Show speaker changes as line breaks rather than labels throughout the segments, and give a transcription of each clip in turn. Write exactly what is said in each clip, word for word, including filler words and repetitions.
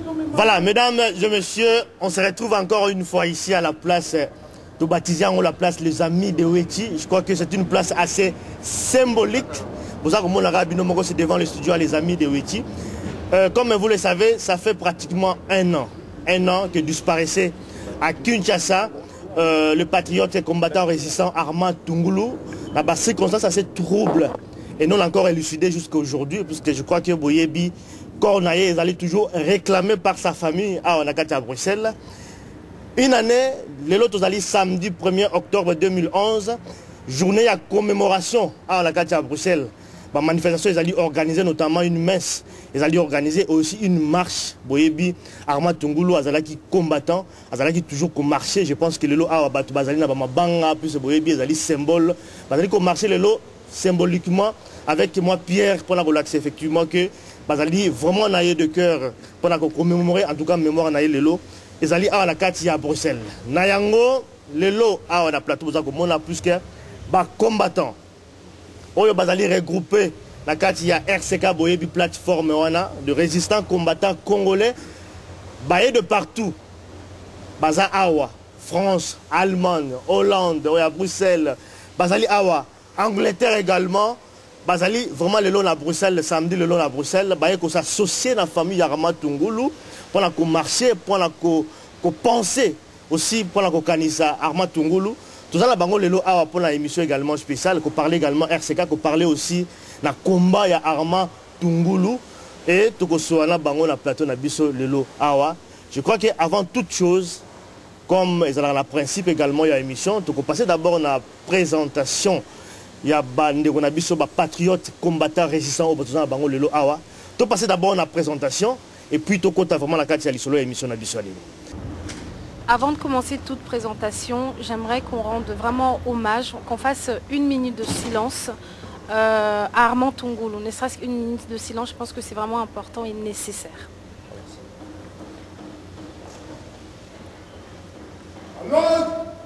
Voilà, mesdames et messieurs, on se retrouve encore une fois ici à la place de Batizian ou la place Les Amis de Weti. Je crois que c'est une place assez symbolique. Pour ça que mon arabe c'est devant le studio Les Amis de Weti. Euh, comme vous le savez, ça fait pratiquement un an. Un an que disparaissait à Kinshasa euh, le patriote et combattant résistant Armand Tungulu. Dans des circonstances assez troubles. Et non encore élucidé jusqu'à aujourd'hui, puisque je crois que Boyebi Cornaye est allé toujours réclamé par sa famille à Onakati à Bruxelles. Une année, le lot allé samedi premier octobre deux mille onze, journée à commémoration à Onakati à Bruxelles. La manifestation, ils allaient organiser notamment une messe, ils allaient organiser aussi une marche. Boyebi Armand Tungulu, Azalaki combattant, Azalaki toujours qu'on marchait. Je pense que le lot a battu Bazali na banga, puis Boyebi, ils allaient symbole. Bazali qu'on marchait le lot symboliquement avec moi Pierre pour la relaxer effectivement que Bazali vraiment naïe de cœur pour la commémorer en tout cas mémoire naïe le lot ils allaient à la carte à Bruxelles nayango le lot à la plateau ça comme on a plus que ba combattant oyo Bazali regroupé la carte à R C K Boyebi plateforme wana de résistants combattants congolais baillés de partout baza awa France, Allemagne, Hollande, à Bruxelles, Bazali awa Angleterre également, Bazali, vraiment le long à Bruxelles, le samedi le long à Bruxelles, Baye qu'on s'associe dans la famille Armand Tungulu, pour la qu'on marcher, pour la qu'on penser aussi, pour la qu'on canisa Armand Tungulu. Tout ça là, bango le long à pour la émission également spéciale, qu'on parlait également R C K, qu'on parlait aussi dans combat ya Armand Tungulu et tout qu'on soit là bango la plateau na biso le long awa. Je crois que avant toute chose, comme ils ont la principe également il y a émission, tout qu'on passait d'abord la présentation. Il y a des patriotes combattants résistants au besoin de Bango Lelo Awa. Tu passes d'abord la présentation et puis tu comptes vraiment la carte à l'issolo et l'émission Nabissoali.
Avant de commencer toute présentation, j'aimerais qu'on rende vraiment hommage, qu'on fasse une minute de silence euh, à Armand Tungulu. Ne serait-ce qu'une minute de silence, je pense que c'est vraiment important et nécessaire.
Alors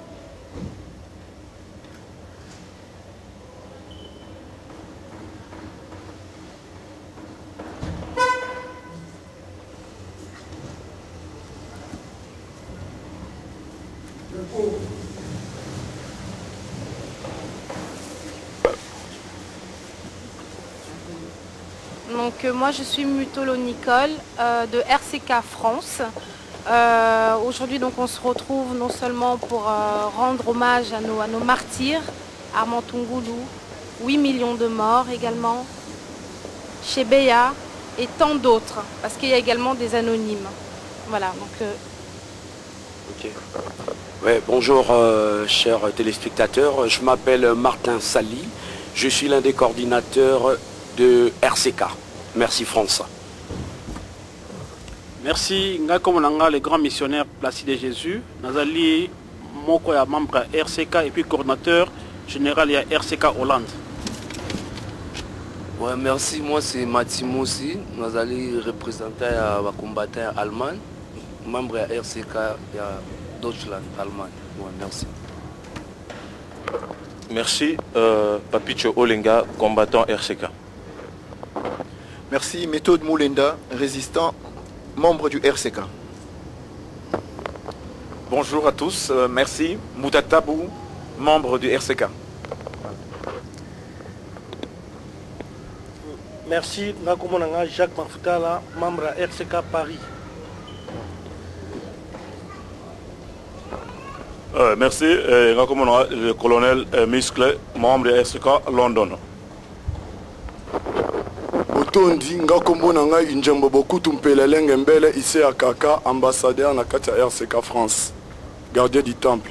Donc euh, moi je suis Mutolo Nicole euh, de R C K France. Euh, Aujourd'hui donc on se retrouve non seulement pour euh, rendre hommage à nos, à nos martyrs, Armand Tungulu, huit millions de morts également, Chebeya et tant d'autres, parce qu'il y a également des anonymes. Voilà donc... Euh...
Ok. Ouais, bonjour euh, chers téléspectateurs, je m'appelle Martin Sali, je suis l'un des coordinateurs de R C K. Merci France.
Merci, nga comme le grand missionnaire Placide Jésus, Nazali Moko ya membre R C K et puis coordinateur général ya R C K Hollande.
Ouais, merci, moi c'est Mathimo aussi, Nazali représentant à combattant allemand, membre ya R C K ya Deutschland, Allemagne. Ouais, merci.
Merci, euh, Papicho Olenga, combattant R C K.
Merci, Méthode Moulenda, résistant, membre du R C K.
Bonjour à tous, euh, merci, Moutatabou, membre du R C K.
Merci, Nakomonanga Jacques Mafoutala, membre à R C K Paris.
Euh, merci, euh, le colonel euh, Muscle, membre de R C K London.
Otondi ngakombonanga injembo bokutu mpelelenge mbele ici à Kaka, ambassadeur na kati ya R C K France, gardien du temple.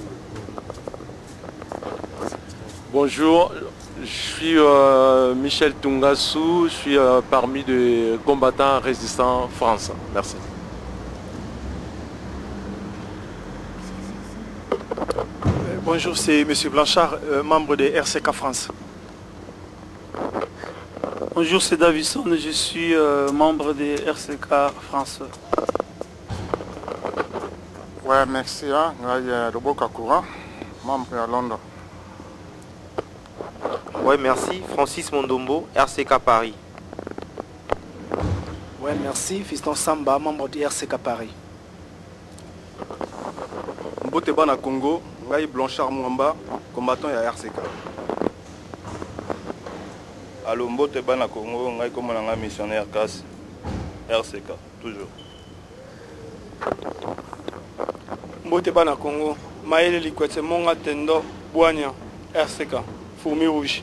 Bonjour, je suis euh, Michel Tungassou, je suis euh, parmi les combattants résistants France. Merci.
Bonjour, c'est M. Blanchard, euh, membre de R C K France.
Bonjour, c'est Davison, je suis euh, membre de R C K France.
Ouais, merci. Hein. Roboka Courant, membre à Londres.
Ouais, merci. Francis Mondombo, R C K Paris.
Ouais, Ouais, merci. Fiston Samba, membre du R C K Paris.
Mbote Bana Congo, Ngai Blanchard Mwamba, combattant à R C K.
Allo Mbote Bana Congo, Ngai Komonanga missionnaire C A S, R C K, toujours.
Mbote Bana Congo, Maël Likwete Monga Tendo, Boignan, R C K, Fourmi Rouge.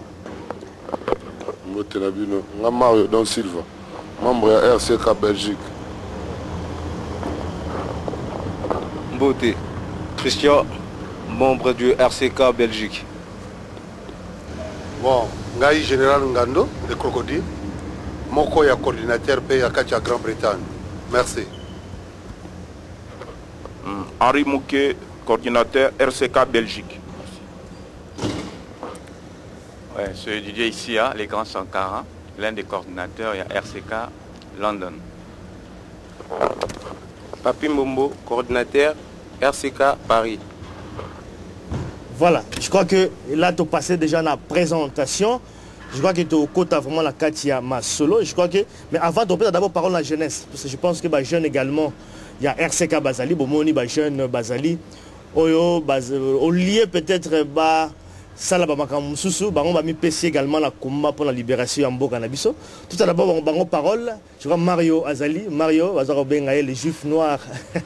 Mbote Nabino, Nga Mario Don Silva, membre de R C K Belgique.
Mbote Christian, membre du R C K Belgique.
Bon, Ngai Général Ngando, de Crocodile, Moko ya coordinateur P A K Grande-Bretagne. Merci.
Mm. Henri Mouquet, coordinateur R C K Belgique.
Ouais, c'est Didier ici, hein, les grands Sankara, l'un des coordinateurs, il y a R C K London.
Papi Mbombo, coordinateur R C K Paris.
Voilà, je crois que là tu passé déjà la présentation. Je crois que tu as vraiment la Katia Masolo. Je crois que, mais avant de d'abord parole à la jeunesse, parce que je pense que les jeunes également, il y a R C K Bazali, Bomoni, les jeunes Bazali, Oyo, au lieu peut-être bah ça là bas Mususu, bah on va mis P C également la combat pour la libération en Bokanabiso. Tout à d'abord on va parole. Je crois Mario Azali, Mario Azaro Bengaye, les Juifs noirs,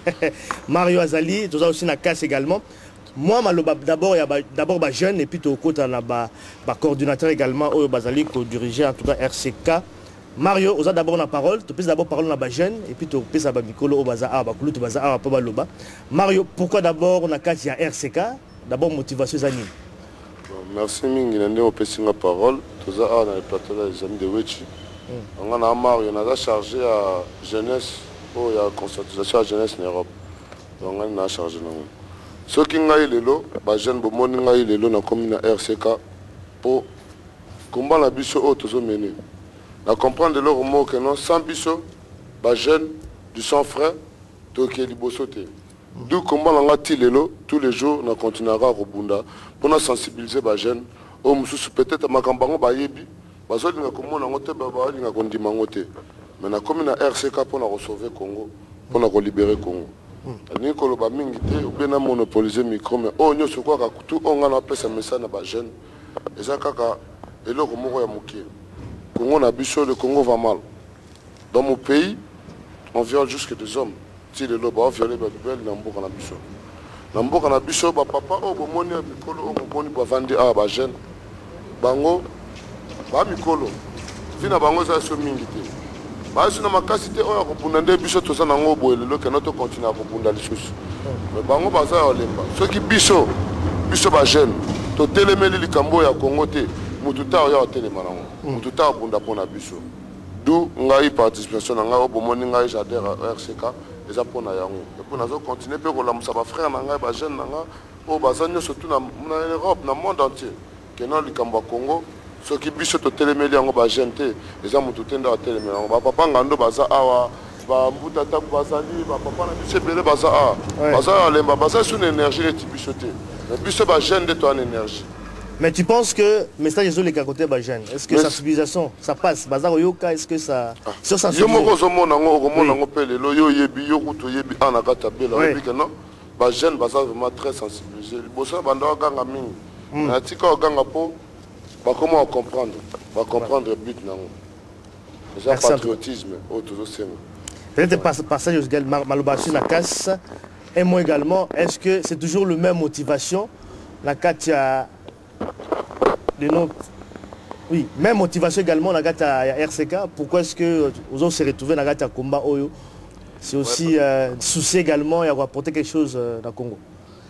Mario Azali, tout ça aussi la casse également. Moi, d'abord, il y a d'abord des jeunes et puis au côté, il y a des coordinateurs également, au Bazali, qui dirige en tout cas R C K. Mario, vous avez d'abord la parole, tu peux d'abord parler à des jeunes et puis tu peux savoir Mikolo, au Baza, au Baza, au Baza, Mario, pourquoi d'abord on a quatre il y a R C K? D'abord, motivation Zanine.
Merci Mingi, on peut la parole. Tout ça, on a le plateau des amis de Wechi. On a Mario, on a chargé à jeunesse, il y a consultation à jeunesse en Europe. Donc on a chargé. Ce qui est lelo, les jeunes qui lelo na commune R C K pour combattre la biso au tozo mené. Na comprendre leur mot que non sans biso, les jeunes du sang frère, to qui libosoté. D'où combat la ngati lelo tous les jours na continuera robunda pour na sensibiliser les jeunes au mususu peut-être makambango ba yebi, bazo linga komona ngote ba ba linga kondima ngote. Mais na commune R C K pour na sauver Congo, pour na libérer Congo. Ni koloba mingi te ou bien monopoliser micro mais oh nyoso kwa ka tout on a appelé ça message na ba jeune eza kaka eloko moko ya mokie Congo na biso le Congo va mal dans mon pays on viole jusque des hommes si le loba on viole ba bibel na mboka na biso na mboka na biso ba papa o bomoni ya mikolo o bomoni ba vandi a ba jeune bango ba mikolo vina bango za so mingi te basi na makasi te oyo akobunda nde biso toza nango boyelelo ke noto continue akobunda lisusu me bango baza ya olemba soki biso biso bajeune totelemeli likambo ya Congo te mutu ta oyo otelema nango mutu ta abunda mpona biso du ngai participation na ngai obomoni ngai jadere R C K eza mpona yango epo nazocontinue mpe kolamusa bafrère na ngai bajeune na ngai oyo baza nyonso tu na Europe na monde entier kena likambo ya Congo soki biso totelemeli yango bajeune te eza mutu te nde atelemeli yango bapapa ngando baza awa bambuta taku bazali bapapa na biso ebele baza awa baza alemba baza sur une énergie neti biso te mais biso bajeune nde toa na énergie.
Mais tu penses que le message est sur les côtés de Bajen? Est-ce que la sensibilisation, ça passe? Bazar Oyoka, est-ce que ça... Sur sensibilisation?
Yo moko monango, omonango pele, lo yo yebi, yo kuto yebi, anakata bela, yebi que non. Bajen, bazar vraiment très sensibilisé. Le bossa banda ganga mingi. Na tika ganga po, ba comment comprendre? Va comprendre le but nango. C'est un patriotisme, au toujours c'est.
Peut-être passage Malobassi na casse. Et moi également, est-ce que c'est toujours la même motivation? La Katia de nos... Oui, même motivation également la gata R C K. Pourquoi est-ce que vous avez se retrouvé dans la gata combat Oyo? C'est aussi ouais, euh, souci également et apporter quelque chose euh, dans le Congo.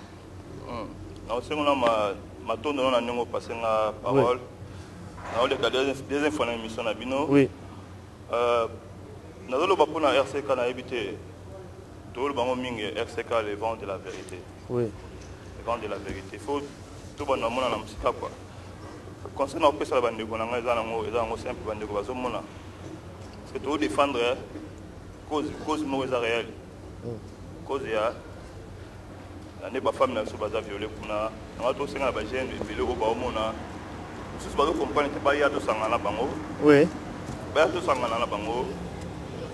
Je ma tourne dans la langue passée la parole. Des infos dans l'émission na bino.
Oui.
Euh, nous allons pour la R C K na éviter tout le monde mingi R C K les vents de la vérité.
Oui.
Les vents de la vérité. Il faut tout le monde na musika quoi. Concernant le la bande de Gonanga, ils ont simple bande de Gozomona. Parce que tu défendre cause cause mauvaise réelle. Cause ya la n'est pas femme na so baza violé kuna. On a tous cinq abagènes et violé au baomona. Si tu comprendre que pas y a de sangana bango.
Oui.
Ba to sangana na bango.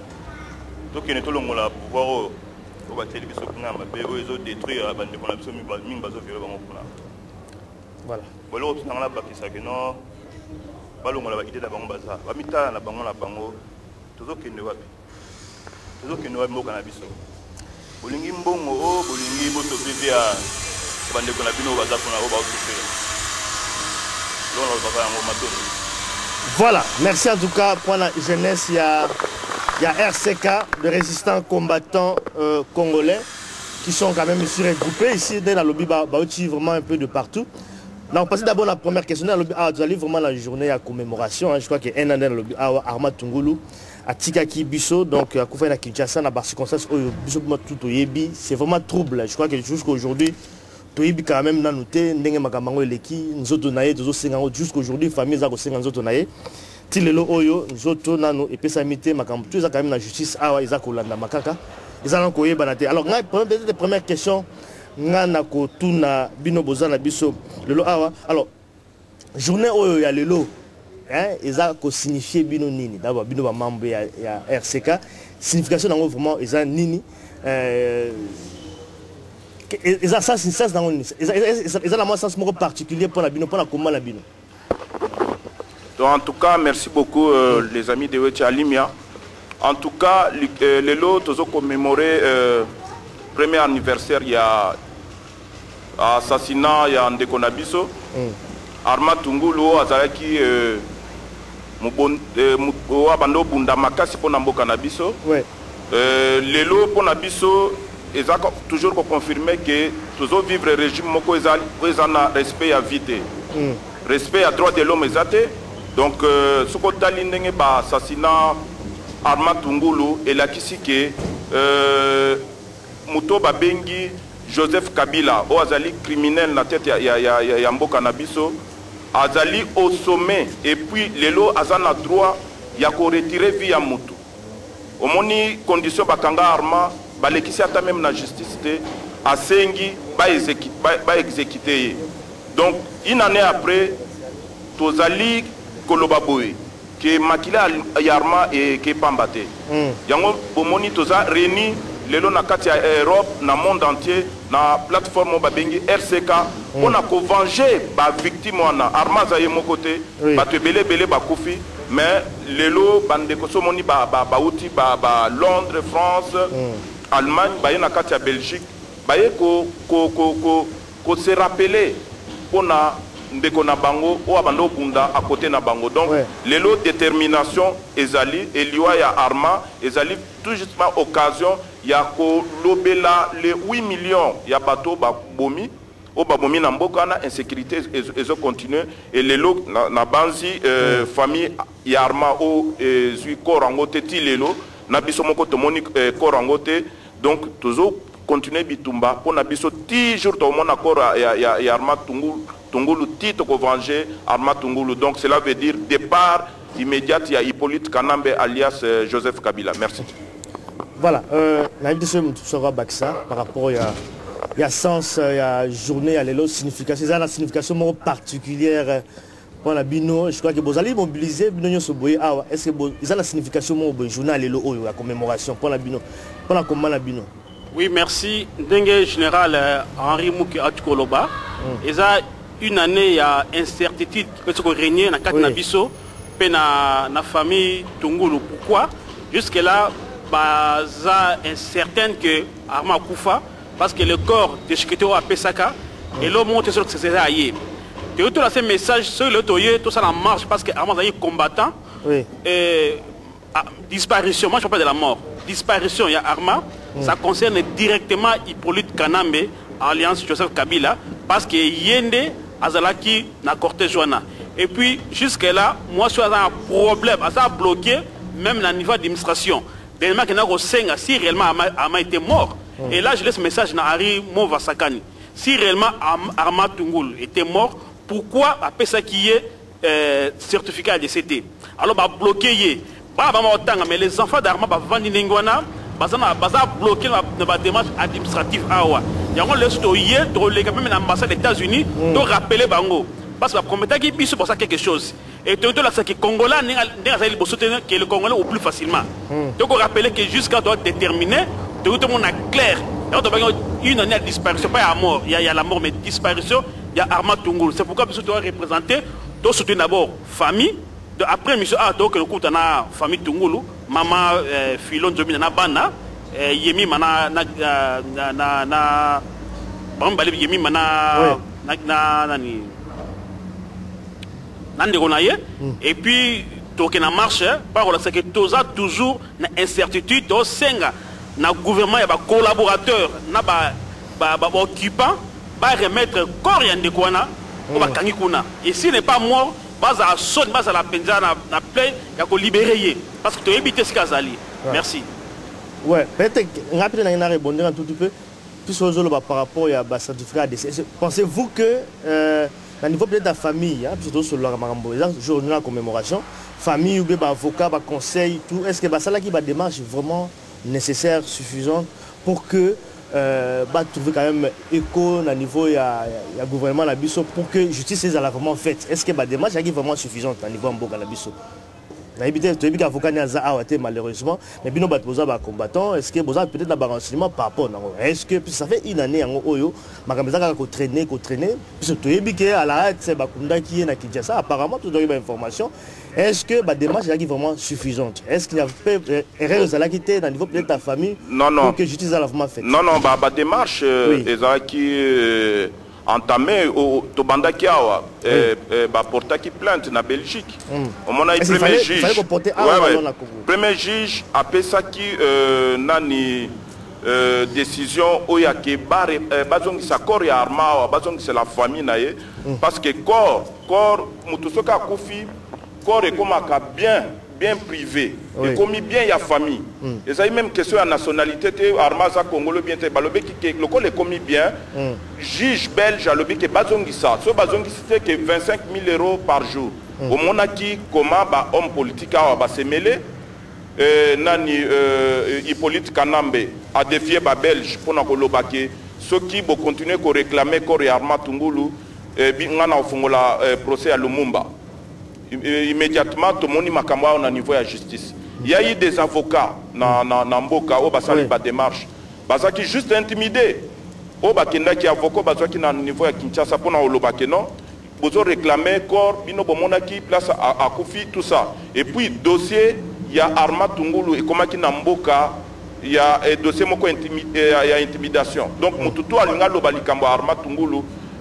tokende tolongola pouvoir oyo oyo bateli biso kuna mabe oyo ezodétruire bandeko na biso mingi bazoviole bango kuna
voilà
boloko tunanga na bakisaki no balongola baide na bango baza bamitala na bango na bango tozokende wapi tozokende wapi mboka na biso bolingi mbongo o bolingi bosovive ya bandeko na bino baza kuna oyo baosufrire lona baba yango matondo.
Voilà, merci en tout cas pour la jeunesse. Il y a, il y a R C K, de résistants combattants euh, congolais, qui sont quand même ici regroupés. Ici, dans la lobby, bah, bah, vraiment un peu de partout. Là, on passe d'abord la première question. Dans la lobby, ah, vous allez vraiment la journée à commémoration. Hein, je crois qu'il y a un an dans la lobby, ah, Arma Tungulu, à Tikaki Bisso, donc à Koufé na Kinshasa, dans la circonstance où Bisso tout au Yebi. C'est vraiment trouble. Je crois que jusqu'à aujourd'hui, toyebi quand même nanoté ndenge makambo eleki nzoto naye tozo senga jusqu'aujourd'hui famille za ko senga nzoto naye tilelo oyo nzoto nano epesa mité makambo tout ça quand même la justice awa iza ko landa makaka iza na ko yeba na te. Alors ngai peut-être la première question ngana ko tuna bino bozana biso lelo awa. Alors journée oyo ya lelo hein iza ko signifier bino nini d'abord bino ba membre ya, ya R C K signification nango vraiment iza nini euh ils ont ça, c'est dans ils ont un sens particulier pour la bino, pour la comment la bino.
Donc en tout cas, merci beaucoup euh, mm. les amis de Wechi Alimia. En tout cas, les, les lots ont commémoré euh, premier anniversaire, il y a assassinat, il y a Ndeko Nabiso, mm. Arma Tungulu, Azaraki, Mubando Bunda Makasi pour Namboka Nabiso. Les lots pour Nabiso. Ils ont toujours confirmé que toujours vivre le régime moko ils ont respect à vité mm. respect à droit de l'homme exacté. Donc ce qu'on a dit ba assassinat Arma Tungulu et la kisike euh, Muto Babengi Joseph Kabila au azali criminel na tête ya ya ya, ya mboka na biso azali au sommet et puis lelo azana droit ya ko retirer vie ya mutu omoni condition bakanga Arma balekisi ata même la justice te asengi ba exécuter. Donc une année après tozali kolobaboye que makila yarma et que pambate mm. yango bomoni toza réuni lelo na kati ya Europe na monde entier na plateforme babengi R C K mm. on a ko venger ba victime wana arma za yemo côté oui. Ba tebele bele ba kufi mais lelo bande ko somoni ba ba ba uti ba ba Londres France mm. Allemagne, baye na kati ya Belgique, baye ko ko ko ko ko se rappeler pona ndeko na bango o abando bunda à côté na bango. Donc ouais. Les lots détermination ezali eliwa ya Arma ezali tout justement occasion ya ko lobela les huit millions ya bateau ba bomi o ba bomi na mboka na insécurité ezo continuer et les lots na, na banzi euh, ouais. Famille ya Arma o zui korango te ti lelo na biso moko tomoni eh, korangote donc toujours continuer bitumba pour na biso toujours to mona kora ya ya, ya Arma Tungulu Tungulu tito ko venger Arma Tungulu. Donc cela veut dire départ immédiat il y a Hippolyte Kanambe alias euh, Joseph Kabila. Merci.
Voilà, euh la biso sera baksa par rapport à il y a sens il y a journée à l'élo signification ça la signification particulière. Pour la bino, je crois que vous allez mobiliser bino soboye awa. Est-ce que ils ont la signification mon journal et le la commémoration pour la bino, pour la comment la bino.
Oui, merci. Dengue général Henri Mouki Atukoloba. Ils ont une année il y a incertitude qui peut se régner dans quatre nabiso, pe na na famille Tungulu. Pourquoi? Jusque là, bah ça incertaine que Arma Koufa parce que le corps de Chikito à Pesaka et l'homme monte sur ce c'est ailleurs. Et tout ce message sur le toyer, tout ça en marche parce que Armand est combattant. Oui. Et ah, disparition, moi je parle de la mort. Disparition, il y a Arma, mm. Ça concerne directement Hippolyte Kanambe, Alliance Joseph Kabila, parce que Yende Azalaki na cortège wana. Et puis jusque là, moi je suis un problème, ça a bloqué même le niveau d'administration. Tellement que si réellement Arma était mort. Mm. Et là je laisse message à Harry Movasakani. Si réellement Arma Tungulu était mort, pourquoi après ça qui est euh, certificat de C T? Alors bah bloquer mais les enfants d'Arma bah vendre n'ingwana bah ça bah bloquer la démarche administrative awa. Il y a un laisse toyer to les même l'ambassade des États-Unis to rappeler bango parce que combattant qui puisse pour ça quelque chose. Et tout là c'est que Congolais que le Congolais au plus facilement. Donc on rappelle que jusqu'à doit déterminer, tout le monde est clair. Une année de disparition, pas à mort, il y, a, il y a la mort, mais disparition, il y a Arma Tungulu. C'est pourquoi monsieur doit représenter, doit soutenir d'abord famille, de, après monsieur A, donc le coup de la famille Tungulu, maman euh, Filon Zomi na bana, euh, Yemi mana na na na na bon balé Yemi mana na na nani nande konaye et puis toke na marche par la c'est que toza toujours na incertitude do senga na gouvernement ya ba collaborateur na ba ba ba occupant ba remettre corps yande kwana ko ba kangi kuna et s'il n'est pas mort baza son baza la penza na na plein ya ko libérer parce que to éviter ce kazali. Merci.
Ouais, peut-être rapide na répondre un tout petit peu plus aux autres par rapport à ba certificat de pensez-vous que euh, au niveau peut-être de la famille, hein, plutôt sur le journée de la commémoration, famille ou bien avocat, conseil, tout, est-ce que bah, ça là qui va démarche vraiment nécessaire, suffisante pour que euh, bah, trouver quand même écho au niveau du gouvernement la biso pour que justice soit vraiment faite. Est-ce que bah, démarche est vraiment suffisante au niveau de la biso? Malheureusement, mais bien nous combattants. Est-ce que vous avez peut-être un renseignement par rapport à est-ce que ça fait une année en Oyo, ma caméra a traîné, traîné, puis tu es à la hâte, c'est Bakunda qui est à Kinshasa. Apparemment, tu as eu l'information. Est-ce que la démarche est vraiment suffisante? Est-ce qu'il y a fait erreur à la quitter dans le niveau peut-être de ta famille
non, non.
pour que justice soit vraiment faite?
Non, non, la démarche est qui entamé au Tobanda Kiawa, porta qui plainte na Belgique. On a eu premier juge. Premier juge après ça qui nani décision oyake bare bazong sa corps ya arma bazong c'est la famille naie parce que corps corps mutusoka kufi corps est comme un bien bien privé et comme bien il y a famille et ça même question à nationalité arma za congolais bien te balobe qui le corps est comme bien juge belge a lobby que bazongi ça so bazongi c'était que vingt-cinq mille euros par jour au monaki comment ba homme politique a ba se mêler nani Hippolyte Kanambe a défié ba belge pour na kolobake ceux qui vont continuer à réclamer corps et arma Tungulu bi ngana ofungola procès à Lumumba. Immédiatement, tout le monde est au niveau de la justice. Il y a eu des avocats dans Mboka, au basali ba démarche. Basa qui juste intimidé. Au bakenda qui avocat basa qui na niveau de Kinshasa pour na olobake non. Bozo réclamer corps bino bomona qui place à Kofi tout ça. Et puis dossier il y a Arma Tungulu et comment qui na Mboka il y a un dossier moko intimidation. Il y a intimidation. Donc mututu alinga lobalikambo Arma Tungulu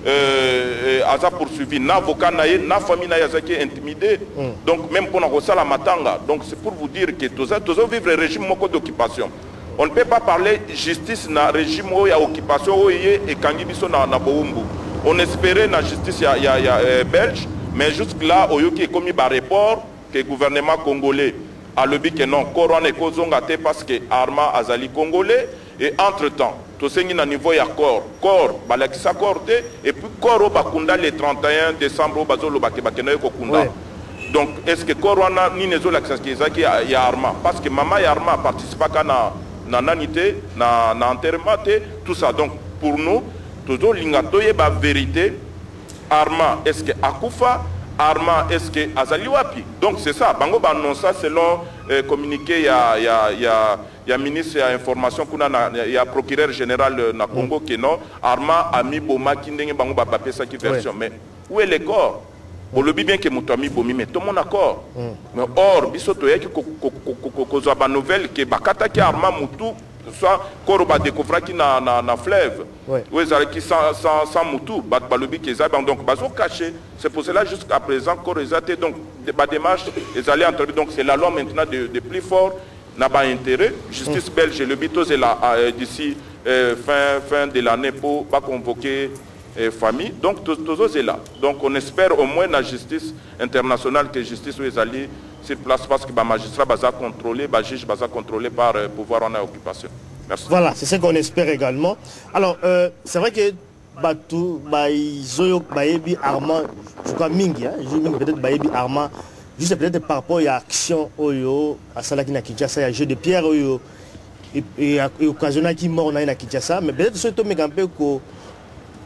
Euh, euh, poursuivi na avocat naie na famille naie qui est intimidé mm. Donc même pour nous la matanga donc c'est pour vous dire que tous tous vivre le régime d'occupation. On ne peut pas parler justice na régime où il y a occupation et kangi biso na na boumbu. On espérait la justice il y a, y a, y a euh, belge mais jusque là au qui est commis par rapport que le gouvernement congolais a le but que non corona et kozongate parce que arma azali congolais et entre temps tout ce qui est niveau ya corps corps balakisa corté et puis corps bakunda le trente et un décembre bazolo bakena kokunda. Donc est-ce que corona ni nezo l'accès qui ya arma parce que maman ya arma participe pas na na nanité na na enterrement tout ça. Donc pour nous toujours lingatoye ba vérité arma est-ce que akufa arma est-ce que azali wapi. Donc c'est ça bango ba non ça selon euh, communiqué il y a il y a il y a il y a ministre à information il y a procureur général na Congo mm. que non arma ami boma ki ndenge bango ba papier ça qui version ouais. Mais où est le corps pour le bien que mon ami bomi mais tout mon accord mm. Mais or biso to yaki ko ko ko ba nouvelle que bakata ki arma mutu soit corps ba découvrir qui na na na fleuve ouais. Où est qui sans sans sans mutu ba ba le bien que ça donc bazo caché. C'est pour cela jusqu'à présent corps exacté donc ba démarche ils allaient entrer donc c'est la loi maintenant de, de plus fort n'a pas intérêt. Justice mm. belge, le bitos est là euh, d'ici euh, fin, fin de l'année pour pas convoquer euh, famille. Donc tous est là. Donc on espère au moins la justice internationale que justice est allée sur place parce que le magistrat va contrôler, le juge va contrôler par euh, pouvoir en occupation. Merci. Voilà, c'est ce qu'on espère également. Alors euh, c'est vrai que Batou, Baïzoyo, Baïbi, Armand, je crois Mingi, hein, peut-être Baïbi, Armand. Juste peut-être par rapport à l'action Oyo, à Salaki na Kinshasa, il y a jeu de pierre Oyo, et occasionnel qui mort na Kinshasa, mais peut-être ce que tu me peu que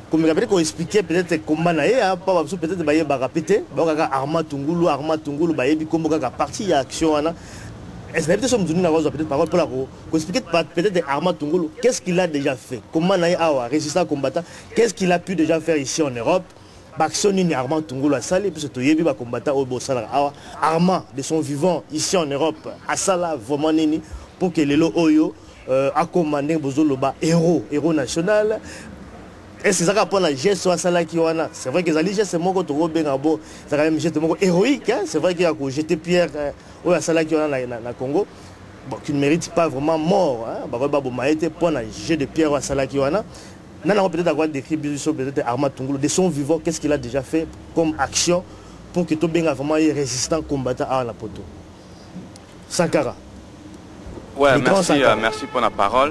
comme peut-être qu'on expliquait peut-être comment naïe pas peut-être baye ba répéter ba ka Armand Tungulu Armand Tungulu baye bi comme ka partie action ana est-ce que peut-être nous na rose peut-être parole pour la ko expliquer peut-être Armand Tungulu qu'est-ce qu'il a déjà fait comment naïe awa résistant combattant qu'est-ce qu'il a pu déjà faire ici en Europe Baction ni Armand Tungulu a salé parce que yebi ba combattant au Bosala awa Armand de son vivant ici en Europe a sala vraiment nini pour que les lo oyo a commandé Bozoloba héros héros national. Est-ce que ça répond à geste à ça qui wana c'est vrai que les gestes c'est moko to benga bo ça quand même geste moko héroïque hein? C'est vrai qu'il y a ko jeter pierre au à ça qui wana na Congo bon qui ne mérite pas vraiment mort hein ba ba bo maete pour na jet de pierre à ça qui wana nana on peut-être avoir décrit peut-être Armand Tungulu de son vivant qu'est-ce qu'il a déjà fait comme action pour que to benga vraiment résistant combattant à la poto Sankara.
Ouais, merci, euh, merci pour la parole.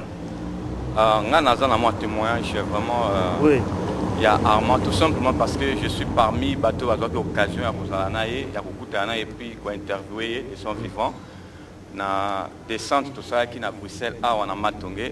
Nga naza na moi témoin, je suis vraiment euh, oui. Il y a Armand tout simplement parce que je suis parmi bateau à l'occasion à Rosalanae, il y a beaucoup d'années et puis quoi interviewer ils sont vivants. Na descente tout ça qui na Bruxelles à on a matongé.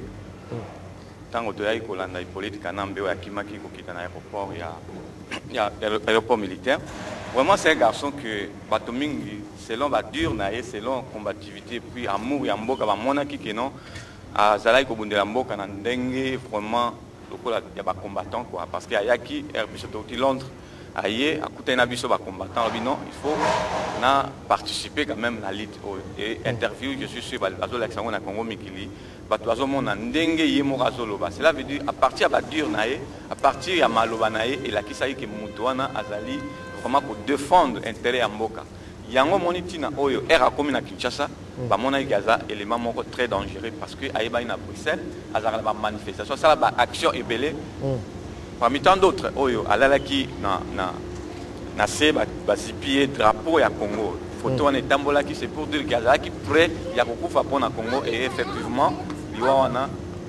Tant que tu kolanda politique kanambe wa kimaki ko kita na aéroport il y a il y a aéroport militaire. Vraiment c'est un garçon que bateau mingi selon ba dur nae selon combativité puis amour ya mboka ba monaki que non à Zalaï Kobundela Mboka na ndenge vraiment lokola ya ba combattant quoi parce que ayaki Herbiso Toti Londres aye akuta na biso ba combattant non il faut na participer quand même à la lutte et interview je suis sûr bazo l'accent na Congo Mikili bato bazo mona ndenge yemo razolo ba cela veut dire à partir ba dur nae à partir ya maloba nae et la kisai ke mutuana azali vraiment pour défendre intérêt ya mboka yango monitina oyo era komi na Kinshasa ba mona igaza élément moko très dangereux parce que ayeba ina Bruxelles azara ba manifestation ça ba action ebelé parmi tant d'autres oyo alalaki na na na se ba zipier drapeau ya Congo photo en etambola qui c'est pour dire gaza qui prêt ya kokufa pona Congo et effectivement liwa wana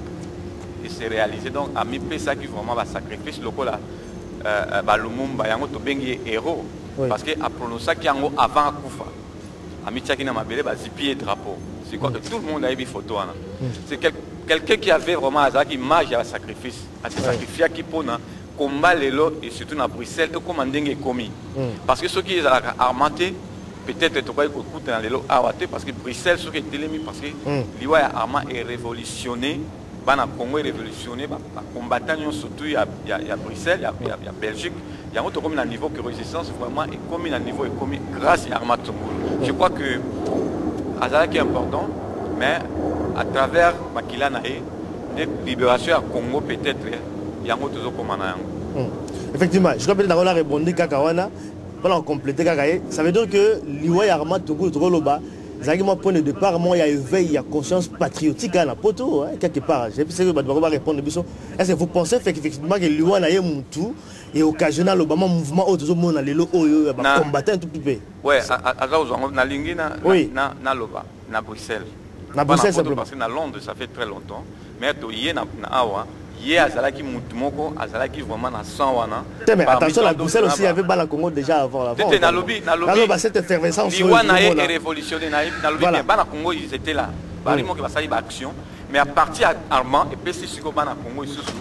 et c'est réalisé donc a mi pesa qui vraiment ba sacrifice lokola euh ba lumumba yango to bengi héros. Oui. Parce qu'à prononcer qu'il y a avant Koufa, à Michakina Mabele, zipier drapeau. C'est quoi que tout le monde a eu des photos. C'est quel, quelqu'un qui avait vraiment une image à sacrifice, à se sacrifier qui pour combat les lots et surtout à Bruxelles et comment est commis. Parce que ceux qui sont armentés, peut-être tu vas écouter dans les lots armatés parce que Bruxelles, ceux qui étaient mis parce que l'I A armé est révolutionné. Bana Congo est révolutionné, les combattants surtout il y a Bruxelles, il y a Belgique. Il y a un autre niveau que résistance vraiment est commis à niveau est commis grâce à Armand Tungulu. Je crois que Azala qui est important, mais à travers Makila Nae, la libération à Congo peut-être, il y a un autre commandant.
Effectivement, je crois que nous avons répondu Kakawana, pour compléter Kakaye. Ça veut dire que l'Iwa Armand Tungulu Troloba, c'est mon point de départ, moi il y a éveil, il y a conscience patriotique à la poto, quelque part. Je sais que vous allez répondre. Est-ce que vous pensez effectivement que l'Iwa Nae Moutou et occasionnel au mouvement autour du monde, les combattants un tout petit peu.
Oui, à la Lingui, na Loba, na Bruxelles.
Na Bruxelles, simplement.
Parce que na Londres, ça fait très longtemps. Mais il y a na Awa, il y a Azalaki Moutumoko, Azalaki vraiment na Sanwana.
Mais attention, la Bruxelles aussi, il y avait Bala Congo déjà avant.
C'était na Lobby, na Lobby.
Cette effervescence.
L'Iwana est révolutionné, na Lobby, mais Bala Congo, ils étaient là. Barimo qui va salir action. Mais à partir d'Armand, et puis c'est ce que Bala Congo, ils se sont.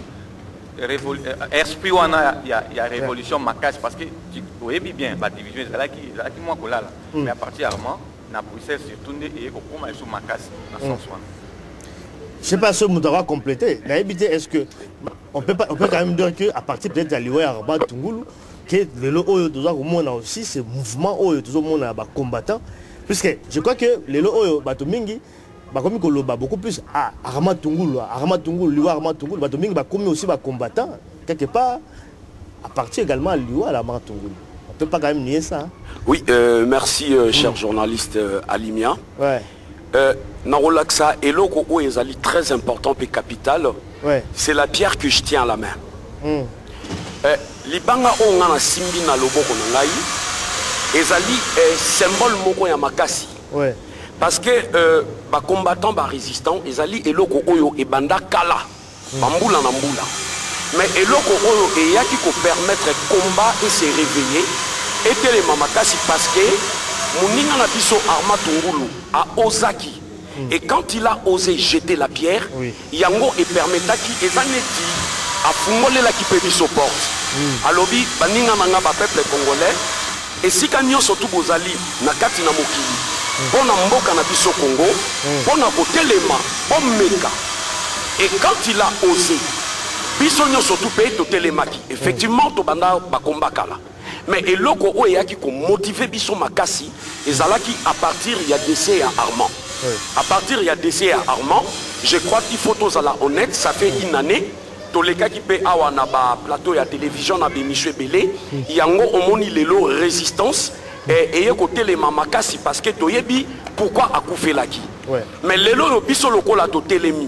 Esprit wana il y a il y a révolution makasi parce que tu oui bien la division là qui là qui moi là mais à partir Armand na Bruxelles surtout et au comment ils sont makasi na sens wana
je sais pas ce que doit compléter la habité est-ce que on peut pas on peut quand même dire que à partir peut-être de l'Iwa Armand Tungulu que le oyo doit on a aussi ce mouvement oyo tout le monde a combattant puisque je crois que le oyo bato mingi comme beaucoup plus à Armand Tungulu, Armand Tungulu, Liwa Armand Tungulu, comme aussi combattant quelque part à partir également à Liwa Armand Tungulu. On ne peut pas quand même nier ça. Hein?
Oui, euh, merci euh, cher mmh. journaliste euh, Alimia.
Ouais.
Euh, Narolaxa et l'autre où est très important et capital.
Ouais.
C'est la pierre que je tiens à la main.
Mmh.
Euh, Libanga on a simbi na loboko na ngai. Ezali symbole moko ya makasi.
Ouais.
Parce que euh, les combattants, les résistants, ils allaient et loko oyo et banda kala, bamboula na mboula. Mais et loko oyo et ya qui peut permettre combat et se réveiller. Et télé mamakasi parce que Mouninga na biso Armand Tungulu a osaki. Et quand il a osé jeter la pierre,
oui.
Yango et permetta qui ezaneti afungolelaki mpe biso porte alobi baninga nanga bapeuple congolais esika nyonso tu bozali na kati na mokili mpo na mboka na biso Congo mpo na kotelema bomeka. Et quand il a osé biso nyonso tu mpe totelemaki effectivement tobanda bakomba kala mais eloko oyo eyaki komotive biso makasi ezalaki à partir ya décès ya Armand. À partir ya décès ya Armand, je crois qu'il faut tozala honnête, ça fait une année toleka ki pe awa na ba plateau ya télévision na bémichwe belé yango omoni lelo résistance et eye kotelema makasi parce que toyebi pourquoi akufelaki. Mais lelo yo biso lokola totelemi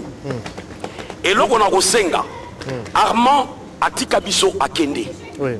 eloko na kosenga Armand atika biso akende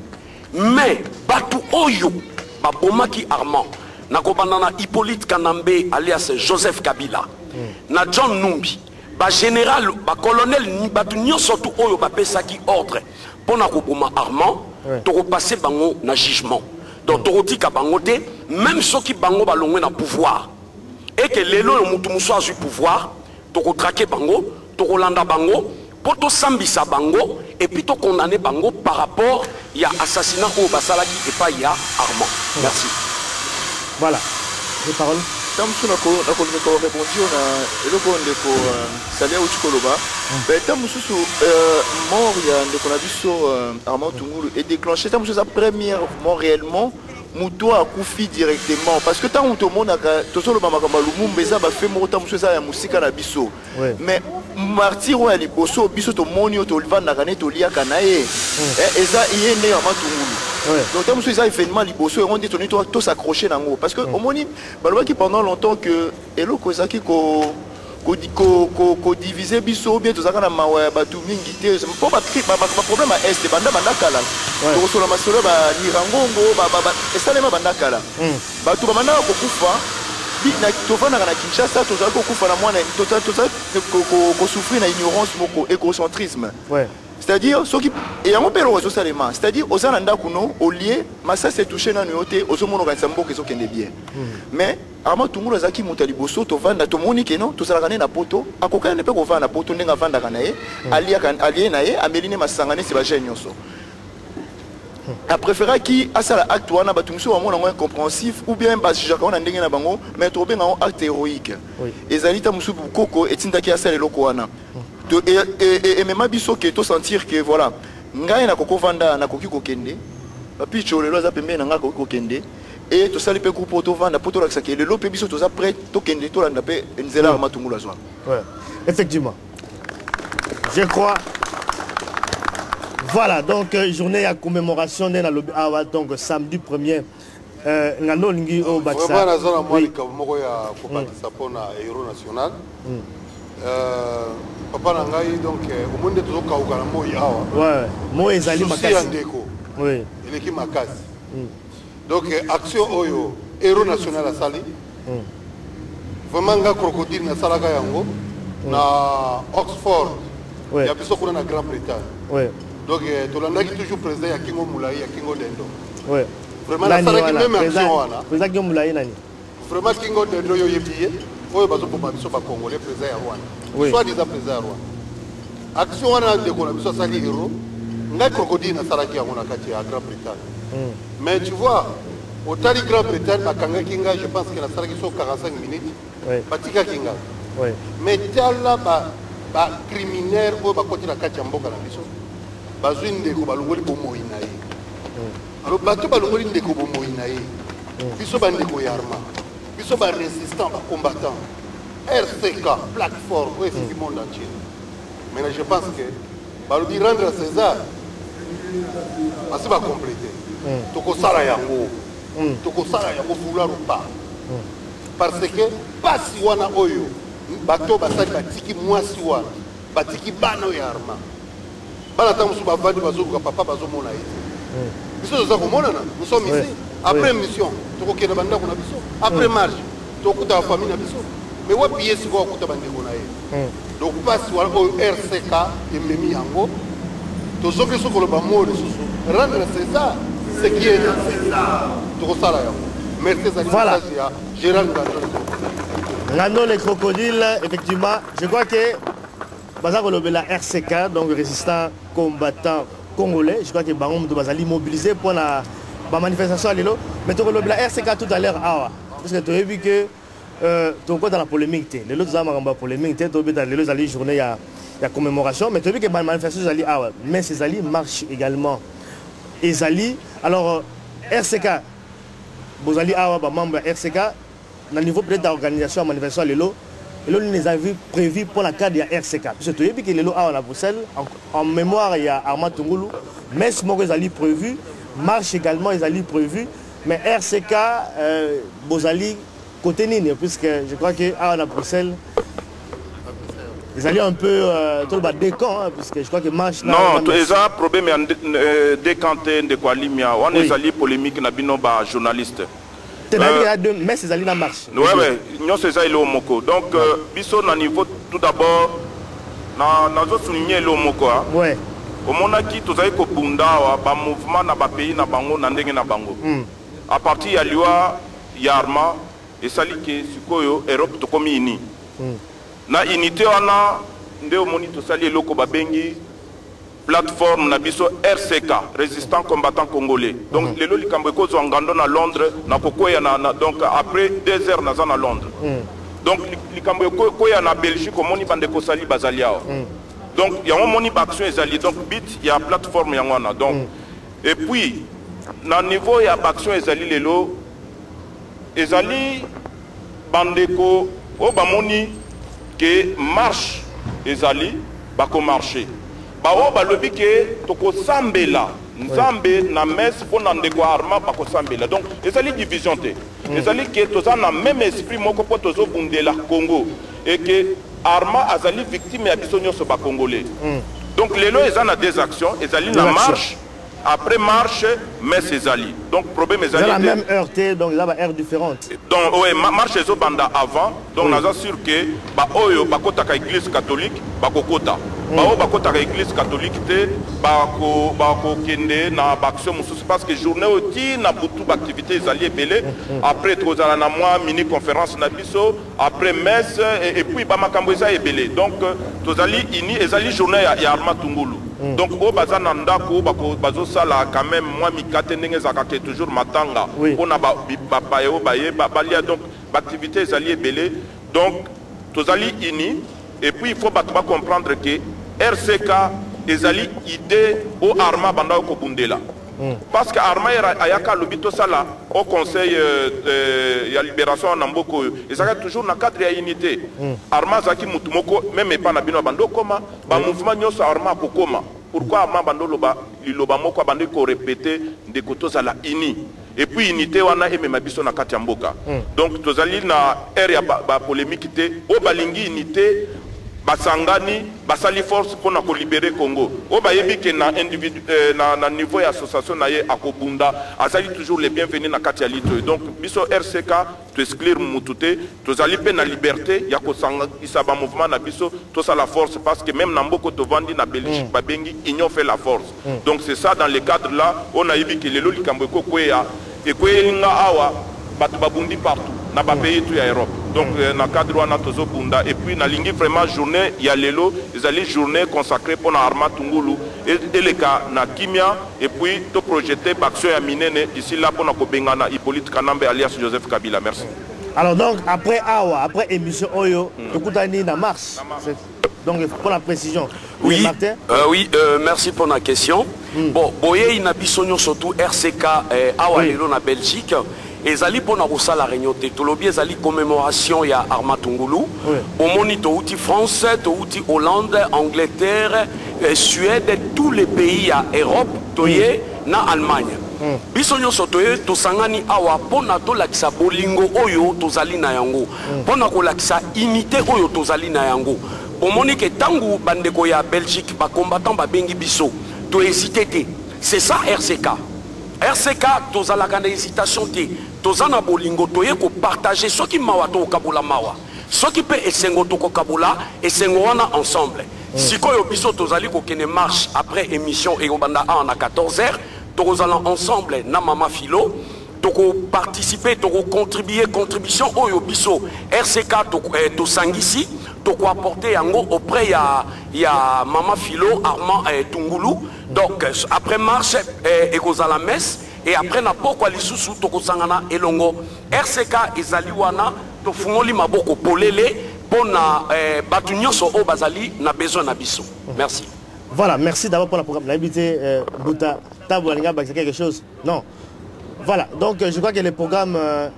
mais batu oyo babomaki Armand nakobanda na Hippolyte Kanambe alias Joseph Kabila na John Numbi ba général ba colonel ni batu nyonso tu oyo bapesaki ordre pona koboma Armand toko passer bango na jugement donc toko tika bango te même soki bango balongwe na pouvoir et que lelo mutu muso azui pouvoir toko traquer bango toko landa bango poto sambisa bango et puis to condamner bango par rapport il y a assassinat au basalaki et pas il y a Armand. Merci.
Voilà les paroles.
Tant que nous avons répondu à eloko ndeko Salia Uchikoloba, ben tant que mort il y a ndeko na biso Armand Tungulu et déclenché tant que sa première mort réellement muto akufi directement parce que tant que tout le monde a tout le monde a Lumumba eza ba fait mort tant que ça ya musika na biso mais martyr wa liboso biso to monio to livanda kana to lia kana e eza yene Armand Tungulu. Donc tant que ça événement liboso on dit to to s'accrocher nango parce que au moni baloba qui pendant longtemps que eloko ezaki ko ko ko ko diviser biso bien to zakana mawa batu mingi te po ba ba problème à est banda banda kala to so la masolo ba nirangongo ba ba esalema banda kala batu ba banda ko kufa bi na to vana na Kinshasa to zako kufa na mwana to to ko ko souffrir na ignorance moko égocentrisme. C'est-à-dire ceux qui et on peut le réseau seulement c'est-à-dire aux ananda kuno au lieu massa s'est touché na nuoté aux mono gansambo qui sont bien mais Armand Tungulu zaki mutali boso to vanda to monique non to sala na poto akoka ne pe ko vanda poto ndenga vanda kana ye alia kan alie na ye ameline masangane se ba genyoso a préféré qui a ça acte wana batumso wa mona incompréhensif ou bien ba jaka wana ndenge na bango mais to benga acte héroïque ezalita musu bukoko etinda ki asala loko wana et même biso que to sentir que voilà ngai na koko vanda na koki kokende papi cholelo za pembe na nga koki kokende et to sali pe groupe to vanda poto la que le lope biso to za prêt to kende to landa pe nzela Armand Tungulu azwa.
Ouais, effectivement. Je crois. Voilà, donc euh, journée à commémoration d'un lobby ah donc samedi premier euh ngano lingi au Baksa.
Vraiment na zona moi ka moko ya ko bakisa pona héros national. Euh papa na ngai donc au monde to ka ukana mo yawa.
Ouais, mo ezali makasi.
Oui. Eleki makasi. Donc action oyo héros national a sali. Vraiment nga crocodile na salaka yango na Oxford. Il y a biso kuna na Grande-Bretagne.
Ouais.
Donc to landaki toujours président ya Kingo Moulai ya Kingo Dendo.
Ouais.
Vraiment na salaki même action wana.
Président Kingo Moulai nani?
Vraiment Kingo Dendo yo yebiye oyo bazo pomba biso ba Congolais président ya Rwanda. Soit disant président ya Rwanda. Action wana de ko na biso sali héros. Nga crocodile na salaki yango na kati ya Grande-Bretagne. Mais tu vois, au Tali Grande-Bretagne, à Kanga Kinga, je pense que la salle qui sont quarante-cinq minutes, Batika Kinga. Mais Tala, ba criminel, ou ba côté la Kachamboka, la mission, Bazune de Kobalongoli Bomoinae. Alors, Bato Balongoli de Kobomoinae, Biso Bandeko Yarma, Biso Ba résistant, ba combattant, R C K, plateforme, oui, c'est du monde entier. Mais là, je pense que, Balobi rendre à César, parce que va compléter. Toko sala yango toko sala yango vouloir ou pas parce que basi wana oyo bato basali batiki mwasi wana batiki bana ya Armand bana tamu suba vandi bazobuka papa bazomona ite biso toza komona na nous sommes ici après mission toko kena banda kuna biso après marche toko ta famille na biso mais wa piye siko okuta bandeko na ye donc basi wana oyo R C K ememi yango tozoke soko lo ba mode susu rendre César ce qui est dans César. Merci
voilà.
Gérard
Ngano les crocodiles, effectivement, je crois que baza kolobela R C K, donc résistant combattant congolais. Je crois que Bango Moutou Bazali mobilisé pour la manifestation à l'élo. Mais tu kolobela R C K tout à l'heure, parce que tu as vu que tu es dans la polémique. Les autres ont la polémique, tu as vu dans les autres journées, il y a la commémoration. Mais tu as vu que la manifestation, mais ces alliés marchent également. Et alliés, alors R C K, vous allez avoir membre R C K, au niveau peut-être d'organisation de la manifestation à l'élo. Et là, nous les avons prévus pour la cadre de R C K. Parce que tu as vu que les lots à Bruxelles, en mémoire, il y a Armand Tungoulou, mais ce qu'ils ont prévu, marche également, ils ont prévu. Mais R C K, euh, vous allez côté Nini, puisque je crois que à Bruxelles, ils allaient un peu euh, tout le décant, hein, puisque je crois que marche.
Non, ils ont un problème de décanté de quoi limia. On est allé polémique na binoba journaliste.
Euh, mais c'est allé dans la marche.
Oui, oui, nous c'est ça, il est au Moko. Donc, biso na niveau tout d'abord, na nazo souligner le Moko.
Ouais.
Au moment qui tout ça, ko bunda ba mouvement na ba pays na bango na ndenge na bango. À partir ya liwa yarma et sali ke sikoyo Europe to komi ini. Na unité wana ndeo moni to sali loko ba bengi plateforme na biso R C K, résistant combattant congolais. Donc les loli kambeko zo ngando na Londres na kokoya na donc après deux heures na za na Londres. Donc les kambeko koya na Belgique moni bande ko sali bazaliao. Donc il y a un moni action ezali donc bit il y a plateforme yangwana donc et puis na niveau ya action ezali lelo ezali bandeko o ba moni que marche ezali ba ko marcher. Bao balobi ke toko sambela nzambe na messe pour ndeko arma bako sambela donc ezali division te ezali ke toza na même esprit moko po tozo bundela Congo et que arma azali victime ya biso nyonso ba congolais donc lelo ezana des actions ezali na marche après marche messe ezali donc problème ezali
la même heure te donc là ba heure différente
donc ouais marche ezo banda avant donc naza sûr que ba oyo bakotaka église catholique bakokota bao bakotaka église catholique te bako bako kende na action mosusu parce que journée oti na butu d'activité ezali ebele après tozala na moi mini conférence na biso après messe et, et puis ba makambo eza ebele donc tozali ini ezali journée ya, ya Armand Tungoulou donc o baza na ndako bako bazo sala quand même moi mikate ndenge zakake toujours matanga pona ba ba ba yo ba ye ba balia donc activité ezali ebele donc tozali ini et puis il faut pas comprendre que R C K ezali idée au Arma banda ko bundela parce que Arma ayaka lobito sala au conseil de la libération en Mboko ezaka toujours na cadre ya unité Arma zaki mutu moko même pas na bino bando koma ba mouvement nyoso Arma ko koma pourquoi Arma bando loba liloba moko bando ko répéter de koto sala ini et puis unité wana emema biso na kati ya mboka donc tozali na ère ya ba polémique te o balingi unité basangani basali force pour na ko libérer Congo o bayebi ke na individu euh, na, na niveau ya association na ye akobunda azali toujours les bienvenus na kati ya lito donc biso R C K to exclure mutute tozali pe na liberté ya ko sanga isa ba mouvement na biso to sa la force parce que même na mboko to vandi na Belgique mm. babengi union fait la force mm. donc c'est ça dans le cadre là on a yebi ke lelo likambo ko kwea e kwelinga awa batu babundi partout na ba pays tout ya Europe donc mm. na cadre wana tozo bunda et puis na lingi vraiment journée ya lelo ezali journée consacrée pour na Armand Tungoulou et, et le cas na kimia et puis to projeter action ya minene ici là pour na ko bengana Hippolyte Kanambe alias Joseph Kabila merci.
Alors donc après awa après émission oyo mm. tokutani na mars donc pour la précision.
Oui, euh, oui euh, merci pour la question. Mm. Bon, boye inabisonyo surtout R C K eh, awa lelo oui. na Belgique. Ezali pour na la réunion te tolobi ezali commémoration ya Armand Tungoulou au moni to outi France to outi Hollande Angleterre eh, Suède tous les pays à Europe toye mm. na Allemagne mm. biso nyonso toye tosangani awa pona to lakisa bolingo oyo tozali na yango mm. pona ko lakisa unité oyo tozali na yango au moni ke tangu bandeko ya Belgique ba combattant ba bengi biso to hésiter te c'est ça R C K R C K tozalaka na hésitation te tozana bolingo toye ko partager ce qui mawa to kabula mawa ce qui peut esengo to ko kabula esengo wana ensemble mm. sikoyo biso tozali ko kene marche après émission et obanda a na quatorze heures tozala ensemble na mama Philo toko participer, toko contribuer, contribution oyo biso R C K toko eh, to sangisi, toko apporter yango auprès ya ya Mama Philo Armand eh, Tungulu. Donc après marche eh, ekozala messe et après na poko lisusu toko sangana elongo R C K ezali wana to fungoli maboko polele pona eh, batu nyonso o bazali na besoin na biso. Merci.
Voilà, merci d'abord pour la programme. L'habité euh, Bouta Tabo Alinga, c'est quelque chose. Non. Voilà, donc euh, je crois que le programme euh,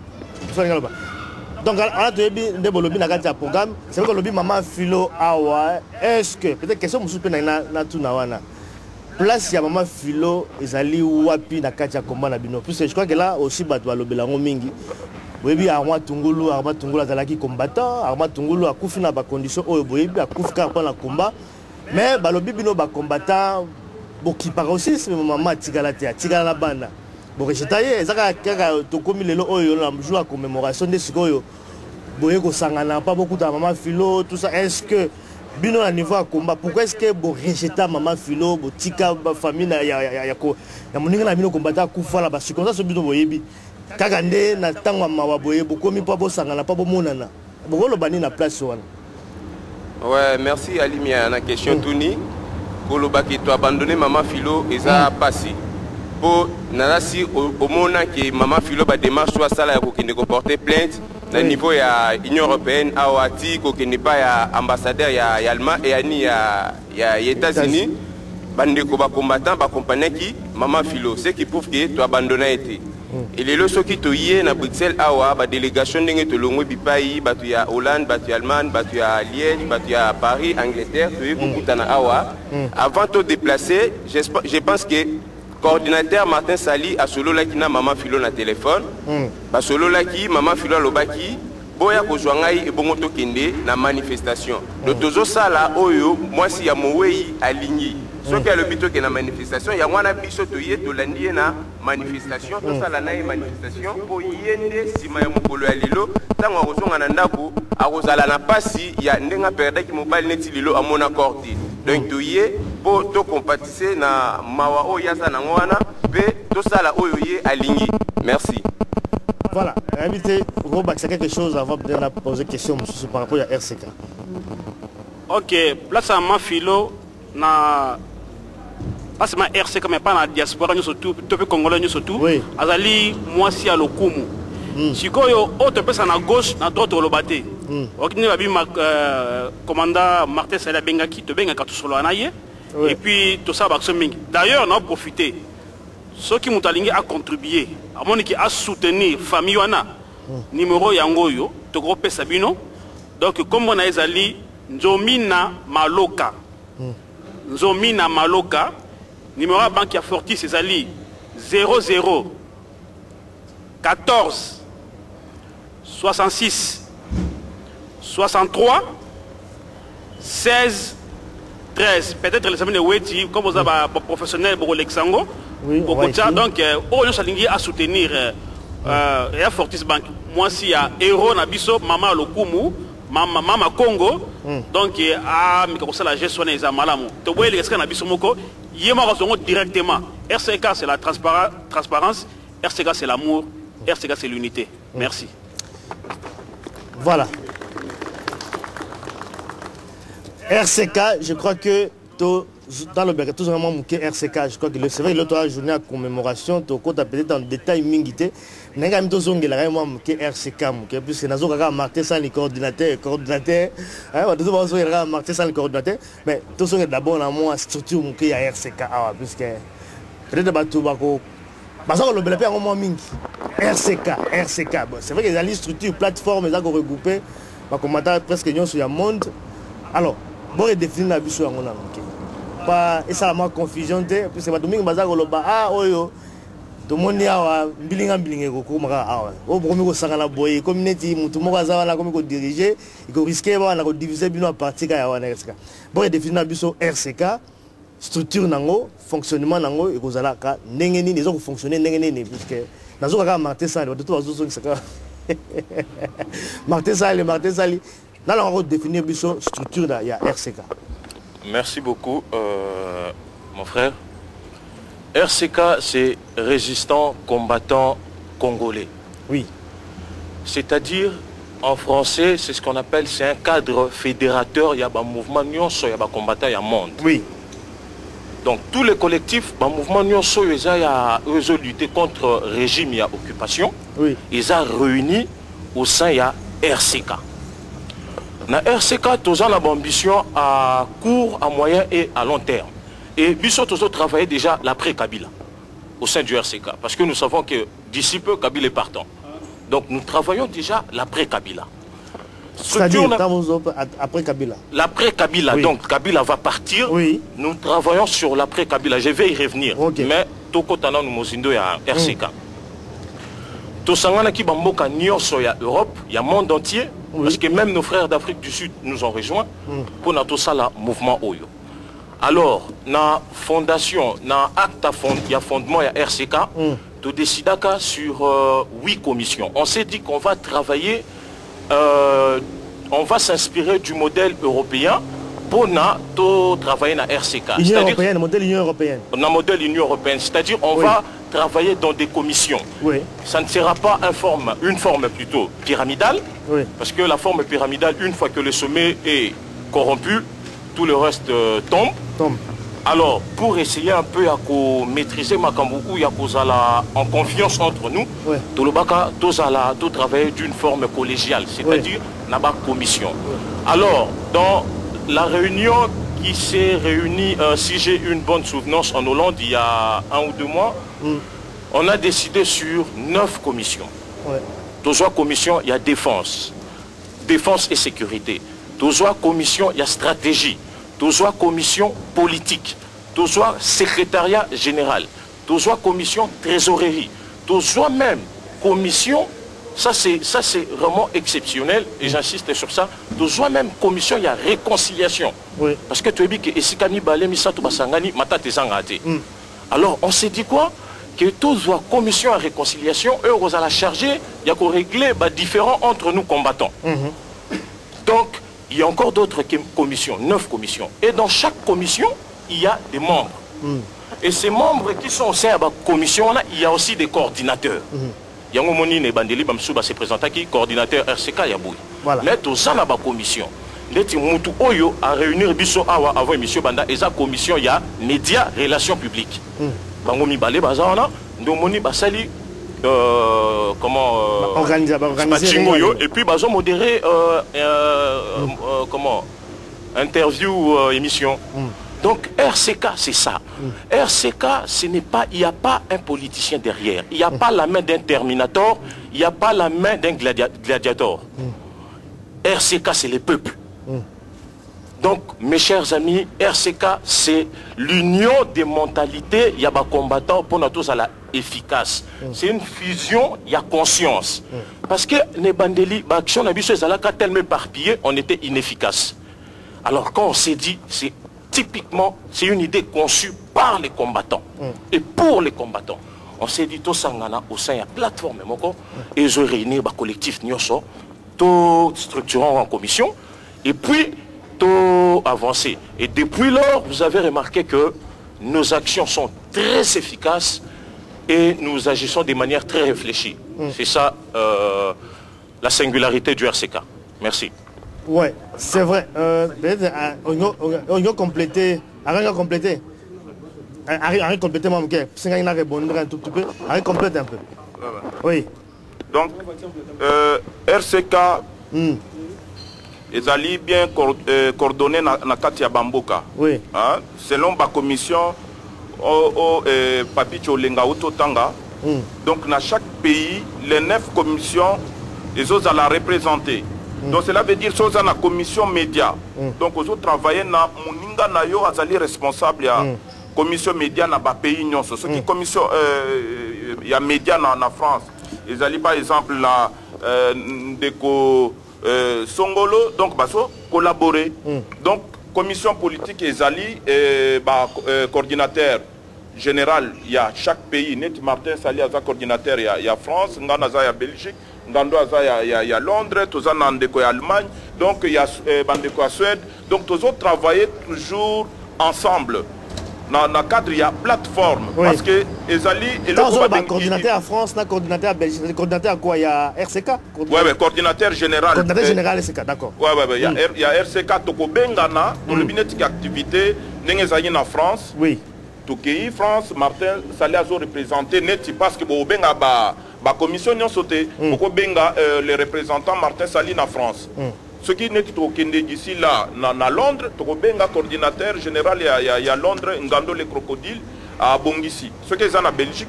donc on a des bolobi na kati ya programme. C'est vrai que le Maman Philo awa est-ce que peut-être question musu pe na na tuna wana. Place ya Maman Philo ezali wapi na kati ya komba na bino. Puisque je crois que là aussi bato balobela ngo mingi. Boyebi Armand Tungulu, Armand Tungulu azalaki combattant, Armand Tungulu akufi na ba condition oyo boyebi akufi ka pa na combat. Mais balobi bino ba combattant boki par aussi c'est maman tigala te tigala la banda. Bon rejetaye ezaka kaka tokomi lelo oyo na jour à commémoration de sikoyo. Boye ko sangana pas beaucoup de Maman Philo tout ça est-ce que bino à niveau à combat pourquoi est-ce que bo rejeta Maman Philo bo tika ba famille na ya ya ya ko ya moninga na bino combattant kufa la ba circonstance bino boyebi. Kaka nde na tangwa mawa boye bokomi pas bo sangana pas bo monana. Bokolo bani na place wana.
Ouais, merci Alimia. La question mm. Touni. Kolobaki tu abandonné Maman Philo et ça mm. passé. Pour Nanasi au moment que Maman Philo ba démarche soit ça là qui ne porter plainte. Na niveau ya Union européenne, Awati, qui n'est pas ya ambassadeur ya Allemagne et ani ya ya États-Unis. Bande ko ba combattant ba compagnie qui Maman Philo, c'est qui prouve que tu abandonné été. Et les leçons qui te y na Bruxelles awa ba délégation ndenge to longwe bipai batu ya Hollande batu ya Allemagne batu ya Liège batu ya Paris Angleterre to y kokutana awa avant de déplacer je pense que coordinateur Martin Sali a solo la kina Maman Philo na téléphone ba solo la ki Maman Philo lobaki boya ko ngai e bongo to kende na manifestation le tozo sala oyo moi si ya mowei aligné ce qui est le bito qui est la manifestation, il y a un biso to yé to landie na manifestation, tout ça la na manifestation pour yende si ma mokolo ya lilo, tant on reçoit un andako, a rozala na pasi, il y a ndenga perde qui mobile neti lilo à mon accord. Donc to yé pour to compatisser na mawa o yasa na ngwana, pe tout ça la oyo yé aligné. Merci.
Voilà, invité Robak, c'est quelque chose avant de poser question par rapport à R C K.
Ok, place à ma philo na pas seulement R C K mais pas la diaspora nous surtout tout le congolais nous surtout azali moi si à lokumu sikoyo autre personne à gauche na droite au lobate okini babi commandant Martin Sala Bengaki to benga katu solo anaye et puis tout ça baction mingi d'ailleurs on a profité ceux qui m'ont aligné à contribuer à mon qui a soutenir famille wana numéro yango yo to groupe Sabino donc comme on a ezali Nzomina Maloka Nzomina Maloka, numéro à banque à Fortis, c'est Ali zéro zéro quatorze soixante-six soixante-trois seize treize. Peut-être les amis de Weti, comme vous avez un professionnel pour l'Exango, donc on a à soutenir et à Fortis Bank. Moi, si il y a Héros Nabiso, Maman Lokumu. Mama mama Congo donc ah mais comme ça la gestion des amalamu to boye les na biso moko yema ko directement R C K c'est la transparence R C K c'est l'amour R C K c'est l'unité. Merci.
Voilà. R C K, je crois que to, dans le Béret, tout vraiment R C K, je crois que c'est vrai que l'autre journée à commémoration, tu as peut-être en détail mingité. Nengam to zonge la moi que R C K puisque nazo kaka marqué ça les coordinateurs coordinateur hein on doit zo ira marqué ça les coordinateurs mais to zonge d'abord na moi structure mon que R C K ah puisque peut-être bato bako bazo le belapé en moi mingi R C K R C K c'est vrai que les structures plateforme ils ont regroupé ba commentaire presque ñon sur le monde alors bon définir la biso yango na pas et ça la moi confusion puisque bato mingi bazako loba ah oyo tout le monde a bilinga bilinga ko maka awa o bomi ko sangana boye community mutu moko azawana comme ko diriger il ko risquer ba na ko diviser bino à partir ka ya wana R C K bon définir biso R C K structure nango fonctionnement nango et ko zala ka ndenge nini ezo ko fonctionner ndenge nini puisque nazo ka Martin Sali de tout azo so saka Martin Sali Martin Sali na la on définir biso structure da ya R C K.
Merci beaucoup euh, mon frère. R C K, c'est résistant, combattant,
congolais.
Oui.
C'est-à-dire, en français, c'est ce qu'on appelle, c'est un cadre fédérateur, il y a un mouvement nyonso, il y a un combattant, il y a un monde.
Oui.
Donc tous les collectifs, le mouvement nyonso, ils ont lutté contre le régime, il y a occupation.
Oui.
Ils ont réuni au sein, il y a R C K. Dans R C K, tous ont ambition à court, à moyen et à long terme. Et Bissot, tous travaillé déjà l'après-Kabila au sein du R C K. Parce que nous savons que d'ici peu, Kabila est partant. Donc nous travaillons déjà l'après-Kabila.
C'est-à-dire après Kabila.
L'après-Kabila, oui. Donc Kabila va partir.
Oui.
Nous travaillons sur l'après-Kabila. Je vais y revenir. Okay. Mais Toko Tana nous mozindo ya R C K. Tosangana ki bamboka nyonso ya Europe, il y a monde entier. Oui. Parce que même nos frères d'Afrique du Sud nous ont rejoints pour notre sala mouvement Oyo. Alors, na fondation, na acte il y a fondement, il y a R C K, tu décides sur euh, huit commissions. On s'est dit qu'on va travailler, euh, on va s'inspirer du modèle européen pour na, travailler dans R C K.
Union européenne, modèle Union européenne.
On a modèle Union européenne, c'est-à-dire on oui. va travailler dans des commissions.
Oui.
Ça ne sera pas une forme, une forme plutôt pyramidale,
oui.
Parce que la forme pyramidale, une fois que le sommet est corrompu, tout le reste euh, tombe.
tombe.
Alors, pour essayer un peu à maîtriser Makamboukou, il y a en confiance entre nous,
oui.
tout le baka, tout travailler d'une forme collégiale, c'est-à-dire oui. N'a commission. Oui. Alors, dans la réunion qui s'est réunie, euh, si j'ai une bonne souvenance, en Hollande, il y a un ou deux mois, mm. on a décidé sur neuf commissions.
Ouais.
Toujours commission, il y a défense, défense et sécurité. Toujours commission, il y a stratégie. Toujours commission politique. Toujours secrétariat général. Toujours commission trésorerie. Toujours même commission, ça c'est ça c'est vraiment exceptionnel et j'insiste sur ça. Toujours même commission, il y a réconciliation.
Oui.
Parce que tu as dit que Esikani Balemi Satou Basangani Matate Zangate. Alors on s'est dit quoi? Que tous la commission à réconciliation, eux, vous allez charger, il y a qu'on régler bah, différents entre nous combattants. Mm-hmm. Donc, il y a encore d'autres commissions, neuf commissions. Et dans chaque commission, il y a des membres. Mm. Et ces membres qui sont au sein de la commission, là, il y a aussi des coordinateurs. Il y a un moment où Bandeli Bamsouba s'est présenté qui coordinateur R C K Yaboui.
Voilà.
Mais tout ça, la commission. Leti Moutou Oyo a réuni Bisso Awa avant émission Banda et sa commission, il y a médias, relations publiques. Mm. Bangomi Balé Bazana, Ndomoni Basali, euh, comment euh,
organiser, organiser
et puis Bazo modéré euh, euh, mm. euh, comment interview euh, émission. Mm. Donc R C K c'est ça. Mm. R C K ce n'est pas, il n'y a pas un politicien derrière, il n'y a mm. pas la main d'un Terminator, il n'y a pas la main d'un gladia gladiator. Mm. R C K c'est le peuple. Mm. Donc, mes chers amis, R C K, c'est l'union des mentalités, il y a des combattants pour nous tous à la efficace. Mm. C'est une fusion, il y a conscience. Mm. Parce que les bandeli, l'action n'a pas tellement éparpillé, on était inefficace. Alors, quand on s'est dit, c'est typiquement, c'est une idée conçue par les combattants mm. et pour les combattants. On s'est dit, tout ça, au sein de la plateforme, et je réunis le collectif Nyoso, tout structurant en commission, et puis, avancé. Et depuis lors, vous avez remarqué que nos actions sont très efficaces et nous agissons de manière très réfléchie. Mm. C'est ça euh, la singularité du R C K. Merci.
Oui, c'est vrai. Euh, on a complété. On a complété. On a complété, mon gars. Si on a répondu un tout petit peu, on a complété un peu. Oui.
Donc, euh, R C K. Mm. Ils allaient bien coordonner na, na Katia Bamboka.
Oui.
Hein? Selon la commission, au, au eh, Papicho Lenga Tanga. Mm. Donc, dans chaque pays, les neuf commissions, ils ont à la représenter. Mm. Donc, cela veut dire qu'ils ont la commission média. Mm. Donc, ils ont travaillé dans Mouninga Nayo, ils sont responsables de la mm. commission média dans le pays. Ce qui est commission, il y a média en France. Ils allaient par exemple la euh, déco. Euh, Songolo, donc baso collaborer. Mm. Donc commission politique et Zali, et, bah, euh, coordinateur général, il y a chaque pays. Net Martin Sali a coordinateur, il y a, il y a France, Ngana il y a Belgique, Ngando il y a, il y a Londres, Toza Nandeko Allemagne, donc il y a euh, Bandeko à Suède. Donc tous autres travaillent toujours ensemble na na cadre ya plateforme
oui.
Parce que ezali
et le coordinateur à France na coordinateur à Belgique coordinateur à quoi il y a R C K
ouais ouais coordinateur général
coordinateur général R C K d'accord
ouais ouais il y a il y a R C K to ko bengana to le binetique activité ndenge ezali na France
oui
to kei France Martin Sali azo représenté net parce que bo benga ba ba commission nyon sauté ko benga les représentants Martin Sali na France ce qui n'est au Kende d'ici là, à Londres, tu as un coordinateur général à Londres, Ngando les crocodiles, à Bongisi. Ce qui est en Belgique,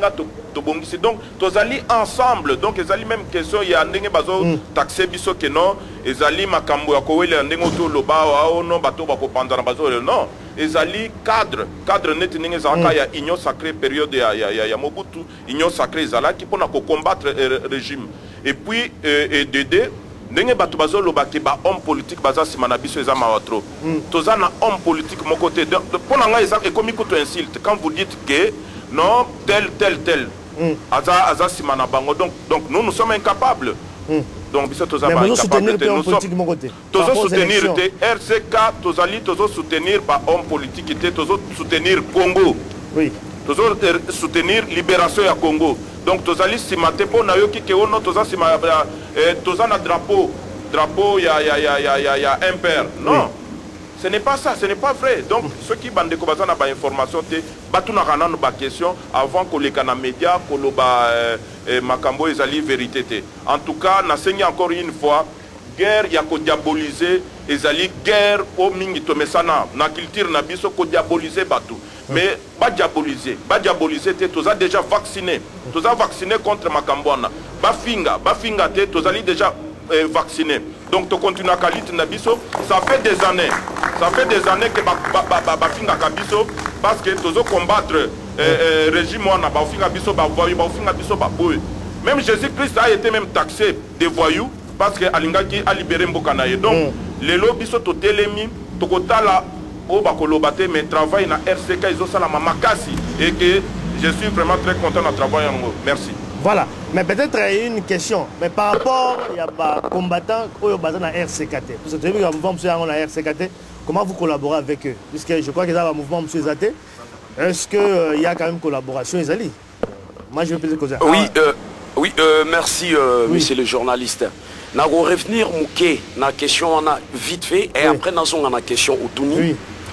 tu Bongisi. Donc, tu allés ensemble. Donc, ils allaient même question, il y a un bazo taxé biso que non, ils allaient makambo ya kowele ndengo to loba o non bato ba ko pandana bazo non. Ils allaient cadre, cadre net ndengo zaka ya union sacrée période ya ya ya Mobutu, union sacrée zala qui pour na ko combattre régime. Et puis et Dédé ndenge bato bazo loba ke ba homme politique baza simana biso eza mawatro toza na homme politique mon côté pour nga eza ekomi ko to insulte quand vous dites que non tel tel tel aza aza simana bango donc donc nous nous sommes incapables donc biso toza ba incapable de nous sommes tozo soutenir te R C K tozali tozo soutenir ba homme politique te tozo soutenir Congo
oui
tozo soutenir libération ya Congo. Donc, tous les simatés pour nayoki que on tous les simatés, tous les drapeau, drapeau, ya ya ya ya ya ya impère. Non, ce n'est pas ça, ce n'est pas vrai. Donc, ceux qui bandent comme ça n'ont pas information, te batuna rana nos questions avant que les canaux médias, que le ba makambo ezali vérité te. En tout cas, n'enseigne encore une fois, guerre ya ko diaboliser, ezali guerre au mingi tomesana, na culture na biso ko diaboliser batu. Mais pas diaboliser, pas diaboliser, tu as déjà vacciné, tu as vacciné contre Makambouana. Bafinga, Bafinga, tu as déjà euh, vacciné. Donc tu continues à qualité Nabiso, ça fait des années, ça fait des années que Bafinga Kabiso, parce que tu as combattre le régime, Bafinga Biso, Bafinga Biso, Baboui. Même Jésus-Christ a été même taxé des voyous, parce que Alingaki a libéré Mbokanaye. Donc, les lobbies sont au télémi, Tokotala. Au Bakolobate, mais travaille dans R C K, ils ont ça la Mamakasi. Et que je suis vraiment très content de travailler en haut. Merci.
Voilà. Mais peut-être une question. Mais par rapport, il y a des combattants qui sont basés dans R C K T. Parce que tu as vu qu'il y a un mouvement dans R C K T. Comment vous collaborez avec eux? Puisque je crois qu'il y a un mouvement M. Zate. Est-ce qu'il euh, y a quand même collaboration, Isali? Moi, je veux plus dire.
Oui, euh, oui euh, merci, euh, oui. Monsieur le journaliste. Je vais revenir à la question vite fait et oui. Après, nous avons la question au Touni. Oui.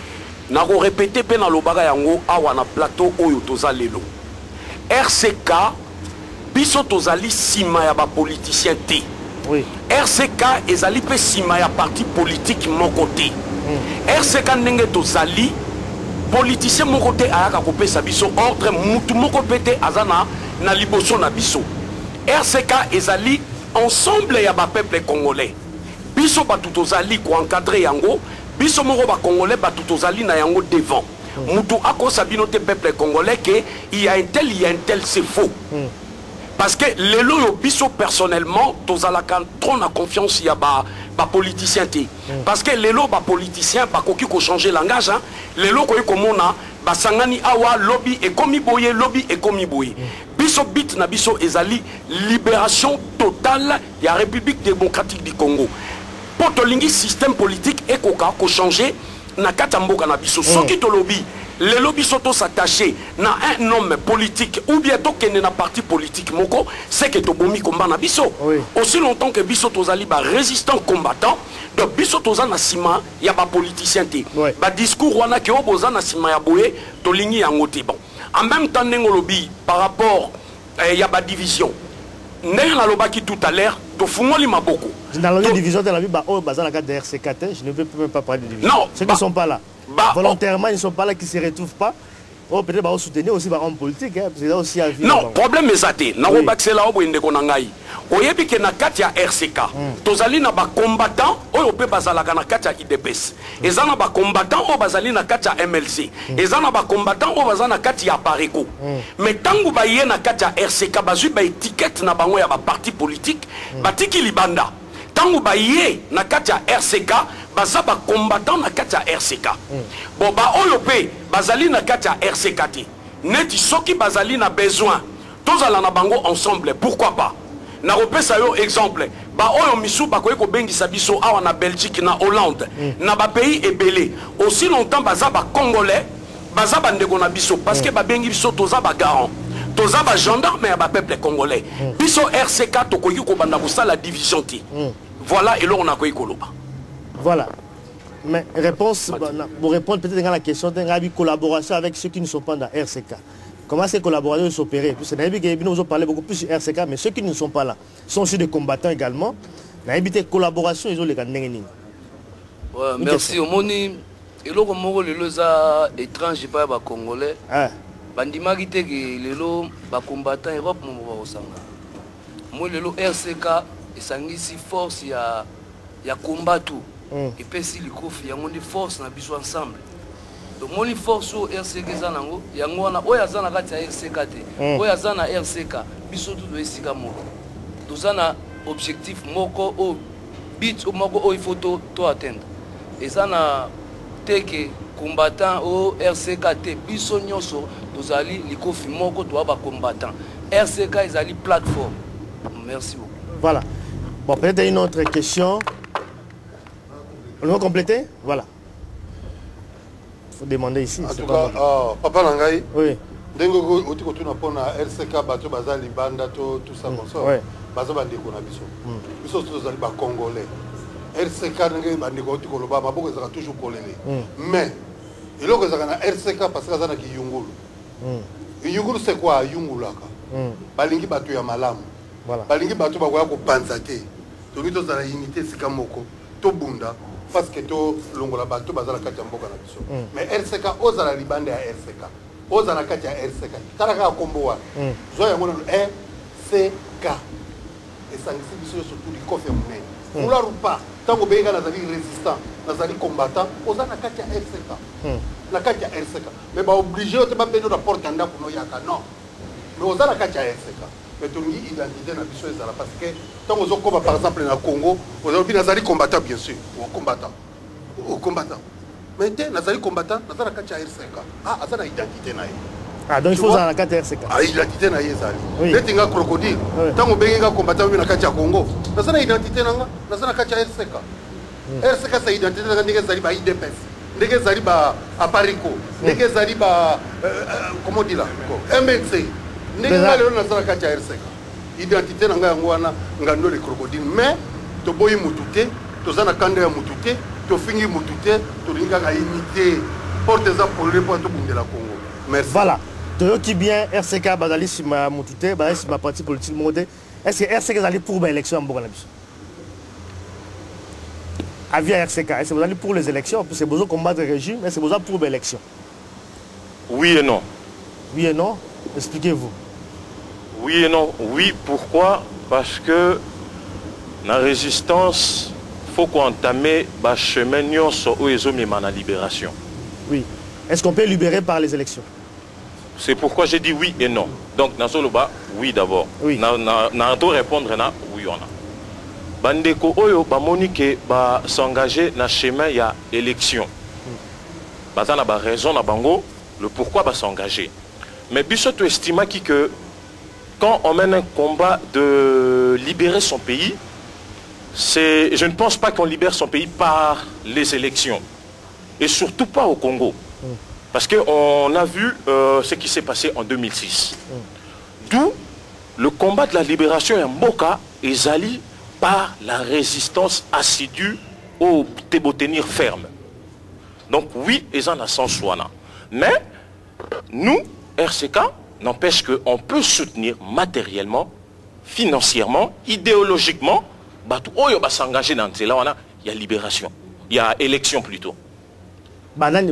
Je vais répéter que dans le bagayango, on a plateau où toza lelo. R C K, biso tozali sima ya ba politicien té.
Oui.
R C K ezali pe sima ya parti politique mon côté. Mm. R C K ndenge tozali politicien mon côté ayaka kopesa biso ordre mutu moko pété azana na liboso na biso. R C K ezali ensemble ya ba peuple congolais. Biso ba tutozali ko encadrer yango. Biso moko ba congolais ba tutozali na yango devant. Mm. Mutu ako sabino te peuple congolais que il y a un tel il y a un tel c'est faux. Mm. Parce que les lois biso personnellement tozalaka trop na confiance ya ba ba politicien te. Mm. Parce que les lois ba politicien ba koki ko changer langage hein. Les lois ko komona ba sangani awa lobby et komi boye lobby et komi boye. Mm. Biso bit na biso ezali libération totale ya République démocratique du Congo. Pour tolingi système politique et koka ko changer na katamboka na biso. So ki to lobby les lobbies sont s'attachés na un homme politique ou bien to kene na parti politique moko c'est que to bomi combat na biso. Oui. Aussi longtemps que biso tozali ba résistant combattant donc biso toza na sima ya ba politicien te. Oui. Ba discours wana ke oboza na sima ya boye tolingi yango te bon. En même temps nengo lobby par rapport eh, ya ba division. Ndenge na lobaki tout à l'heure to fungoli maboko.
Dans la division de la vie ba o baza na cadre de R C K T, je ne veux même pas parler de division.
Non,
ceux qui ne sont pas là. Bah, volontairement, oh. Ils ne sont pas là, qui ne se retrouvent pas. Oh, peut-être qu'ils vont soutenir aussi les hommes politiques. Hein, parce aussi à vivre,
non,
bon.
Problème est ça. Nous avons baxé là où nous avons dit. Vous voyez que dans le R C K, nous avons des combattants qui ont été dans le I D P S. Nous avons des combattants qui ont été dans le M L C. Nous avons des combattants qui ont été dans le Pareco. Mais tant que vous voyez dans le R C K, vous avez une étiquette dans le parti politique, vous avez une libanda. Tant que vous voyez dans le R C K, baza ba combattant na kati ya R C K. Mm. Bon ba oyo pe bazali na kati ya R C K te. Neti soki bazali na besoin. Tozala na bango ensemble, pourquoi pas? Na repesa yo exemple. Ba oyo misu ba koyeko bengisa biso awa na Belgique na Hollande. Mm. Na ba pays ebele. Aussi longtemps baza ba congolais, baza bandeko na biso parce que babengi biso toza bagarant toza bagendarme ya bapeuple congolais biso R C K tokoki kobanda kosala division te voilà eloko nakoki koloba.
Voilà. Mais réponse, pour répondre peut-être à la question, une collaboration avec ceux qui ne sont pas dans R C K. Comment ces collaborations s'opérer? Parce que nous avons parlé beaucoup plus sur R C K, mais ceux qui ne sont pas là sont aussi des combattants également. Nous avons des collaborations, ils ont les gagné.
Ouais, merci. Au moni, et là comme moi les lois étranges pas les Congolais. Bandima qui te que les lois les combattants Europe mon va osanga. Moi les lois R C K et sangisi force il y a il y a combat tout. Et puis si les kofi, il y a une force na biso ensemble. Donc mon force au R C K zanango, il y a ngwana oya zana kati R C K te. Oya zana R C K, biso tout do esika moko. Tout ça na objectif moko au bit moko au il faut to to atteindre. Et ça na teke combattant au R C K te biso nyonso tozali les kofi moko to ba combattant. R C K ils ali plateforme. Merci beaucoup.
Voilà. Bon, peut-être une autre question. On va compléter? Voilà. Il faut demander ici.
En tout cas, uh, Papa Nangai,
oui.
Dengo oti kotuna pona R C K bato bazali banda to tout ça comme ça.
Oui.
Bazo bande ko na biso. Biso to zali ba congolais. R C K ngai bande ko oti ko loba maboko ezaka toujours kolele. Mais eloko ezaka na R C K parce que zana ki yungulu. Yungulu c'est quoi yungulaka? Balingi bato ya malamu.
Voilà.
Balingi bato ba ko panza te. To bito zala unité sika moko to bunda. Parce que to longola bato bazala kati ya mboka na biso. Mais R C K ozala libande ya R C K. Ozala kati ya R C K. Kala ka kombo wa. Zo ya ngona R C K. Et sangisi biso surtout di kofi mune. Mula rupa tango benga na zali résistant, na zali combattant, ozala kati ya R C K. Na kati ya R C K. Mais ba obligé o te ba beno rapport kanda kuno yaka non. Mais ozala kati ya R C K. Mais ton identité na biso ezala parce que tant aux combat par exemple na Congo, aujourd'hui nazali combattant bien sûr, ou combattant. Ou combattant. Mais t'es nazali combattant, nazala kacha R C K. Ah, azana identité na ye.
Ah, donc il faut dans la carte R C K.
Ah, identité na ye ezali. Mais tinga crocodile, tant au benga combattant na kacha Congo. Nazala identité nanga, nazala kacha R C K. R C K c'est identité na ndenge zali ba I D P S. Ndenge zali ba Aparico, ndenge zali ba comment dire là? M N C. N'enga lelo na sala kati R C K. Identité na nga yango wana ngando le crocodile mais to boyi mutute to zana kanda ya mutute to fingi mutute to linga ga imiter porte za pour le point to bundela Congo. Merci.
Voilà. To qui bien R C K bazali sima mutute bazali sima parti politique modé. Est-ce que R C K zali pour ba élection en Bourgogne? Avis à R C K, est-ce que vous allez pour les élections? C'est besoin de combattre le régime, mais c'est besoin pour l'élection.
Oui et non.
Oui et non. Expliquez-vous.
Oui et non. Oui, pourquoi? Parce que la résistance, il faut qu'on entame le chemin où ils ont mis la libération.
Oui. Est-ce qu'on peut libérer par les élections?
C'est pourquoi j'ai dit oui et non. Donc, dans ce cas, oui d'abord.
Oui.
Dans répondre, na, oui on a. Bandeko Oyo, Monique, va s'engager dans le chemin, il y a élection. Il y a raison, le pourquoi va s'engager. Mais Bissot estime que quand on mène un combat de libérer son pays, je ne pense pas qu'on libère son pays par les élections. Et surtout pas au Congo. Parce qu'on a vu euh, ce qui s'est passé en deux mille six. D'où le combat de la libération en Mboka et Zali par la résistance assidue au tenir ferme. Donc oui, ils en ont sens. Mais nous, R C K, n'empêche qu'on peut soutenir matériellement, financièrement, idéologiquement, il va s'engager dans ce là, il y a libération, il y a élection plutôt.
Il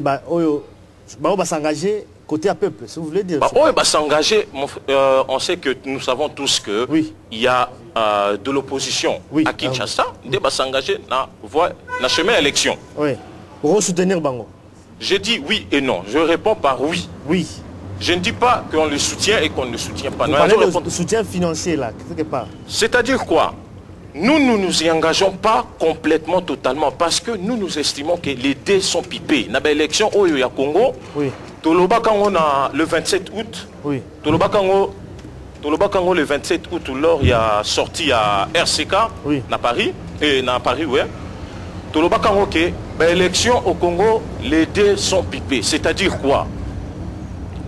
va s'engager côté à peuple, si vous voulez dire.
Il va s'engager, euh, on sait que nous savons tous que oui. Il y a euh, de l'opposition oui. à Kinshasa, il va s'engager dans le chemin élection.
Oui. Pour soutenir Bango.
Je dis oui et non, je réponds par oui.
Oui.
Je ne dis pas qu'on le soutient et qu'on ne le soutient pas.
Vous parlez de soutien financier là, quelque part.
C'est-à-dire quoi? Nous ne nous, nous y engageons pas complètement, totalement, parce que nous nous estimons que les dés sont pipés. Dans l'élection au Congo,
oui.
Toloba Kango le vingt-sept août,
oui.
Toloba Kango, Toloba Kango le vingt-sept août, lors il y a sorti à R C K,
oui.
à Paris, et à Paris, oui. Toloba Kango que l'élection au Congo, les dés sont pipés. C'est-à-dire quoi?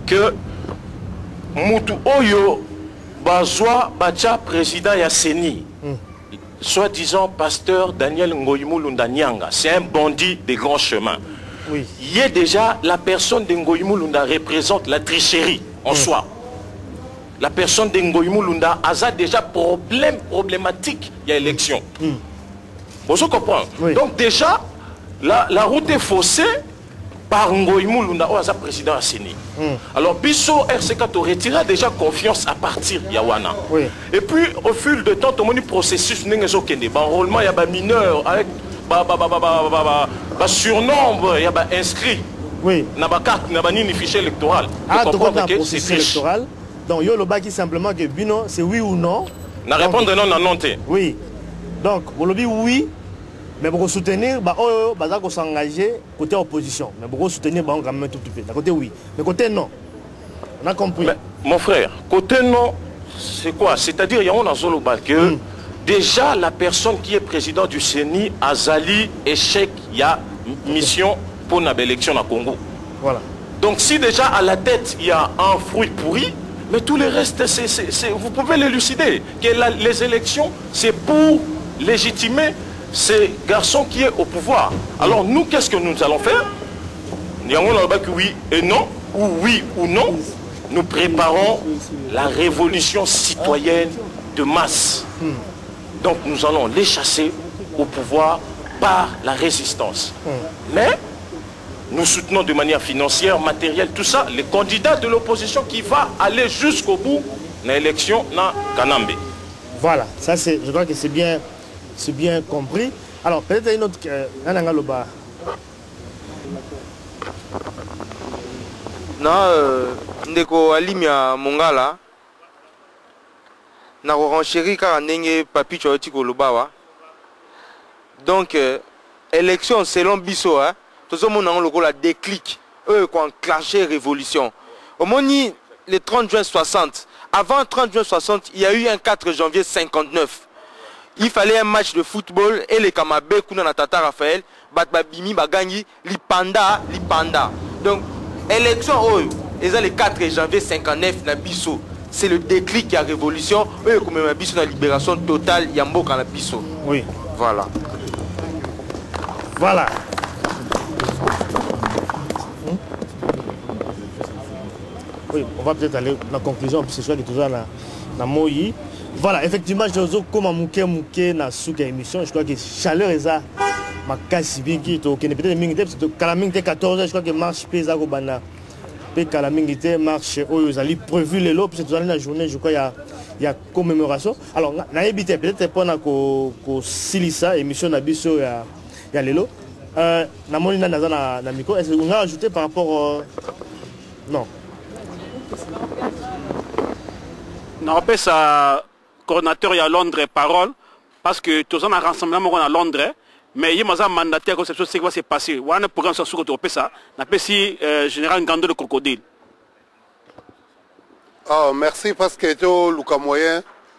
que mutu oyo bazwa bacha président ya Seni, mm. soi-disant pasteur Daniel Ngoïmou Lunda Nyanga, c'est un bandit des grands chemins. Oui. Il y a déjà la personne de Ngoïmou Lunda représente la tricherie en mm. soi. La personne de Ngoïmou Lunda a déjà problème problématique, il y a élection. Mm. Vous comprenez? Oui. Donc déjà, la, la route est faussée par Ngoïmou Lunda, ou président Asseni. Mm. Alors, Bisso R C K retirera déjà confiance à partir de Yawana. Oui. Et puis, au fil de temps, tout le processus n'est pas ok. Enrôlement, il y a des mineurs avec des surnombre, il y a des inscrits. Oui. Il y a des cartes, il y a des fichiers électoraux.
Ah, tu comprends un processus électoral. Donc, il y a le baki simplement que Bino, c'est oui ou non.
Na répondre non, non, non.
Oui. Donc, vous le dites oui. Mais pour soutenir, bah oh, bah ça s'engager côté opposition. Mais pour soutenir, bah on quand même tout petit peu. Côté oui, mais côté non. On a compris.
Mais, mon frère, côté non, c'est quoi? C'est-à-dire il y a un zone que mm. déjà la personne qui est président du Seni a zali échec, il y a mission pour une élection au Congo. Voilà. Donc si déjà à la tête il y a un fruit pourri, mais tout le reste, c'est, c'est, c'est, vous pouvez l'élucider. Que la, les élections, c'est pour légitimer ces garçons qui est au pouvoir. Alors nous, qu'est-ce que nous allons faire? Nous avons que oui et non, ou oui ou non. Nous préparons la révolution citoyenne de masse. Donc nous allons les chasser au pouvoir par la résistance. Mais nous soutenons de manière financière, matérielle, tout ça, les candidats de l'opposition qui va aller jusqu'au bout de l'élection dans Kanambe.
Voilà, ça c'est, je crois que c'est bien. C'est bien compris. Alors, peut-être une autre... Euh,
na ndeko Alimia Mongala na renchéri car ndenge papi choti koloba. Donc euh, élection selon biso hein, tout ce monde a la déclic eux qui ont enclenché révolution. Au moni le trente juin soixante, avant trente juin soixante, il y a eu un quatre janvier cinquante-neuf. Il fallait un match de football et les Kamabé Kuna Tata Raphaël Batbabimi Bagangi Lipanda Lipanda. Donc élection oh, et le quatre janvier cinquante-neuf na biso, c'est le déclic qui a révolution eux comme ma biso na libération totale Yamboka na biso.
Oui,
voilà.
Voilà. Oui, on va peut-être aller dans la conclusion parce que c'est sûr que toujours na na Moyi. Voilà, effectivement, je suis comme un mouké mouké na souka émission. Je crois que chaleur est ça. Ma casse bien qui est au Kenya. Peut-être que c'est Kalamingité quatorze, je crois que marche pesa au bana. Peut-être Kalamingité marche où ils allaient prévu les lots. Parce que dans la journée, je crois qu'il y a il y a commémoration. Alors, na habité peut-être pour na ko ko silisa émission na biso il y a il y a les lots. Euh, na moni na na na micro. Est-ce qu'on a ajouté par rapport non.
Non, après ça. Coordinateur à Londres parole parce que tous on a rassemblement à Londres mais il y a un mandataire comme cette chose qui va se passer on a un programme sur ce que ça n'a pas si général Ngando le crocodile.
Ah merci parce que tout Luka moyen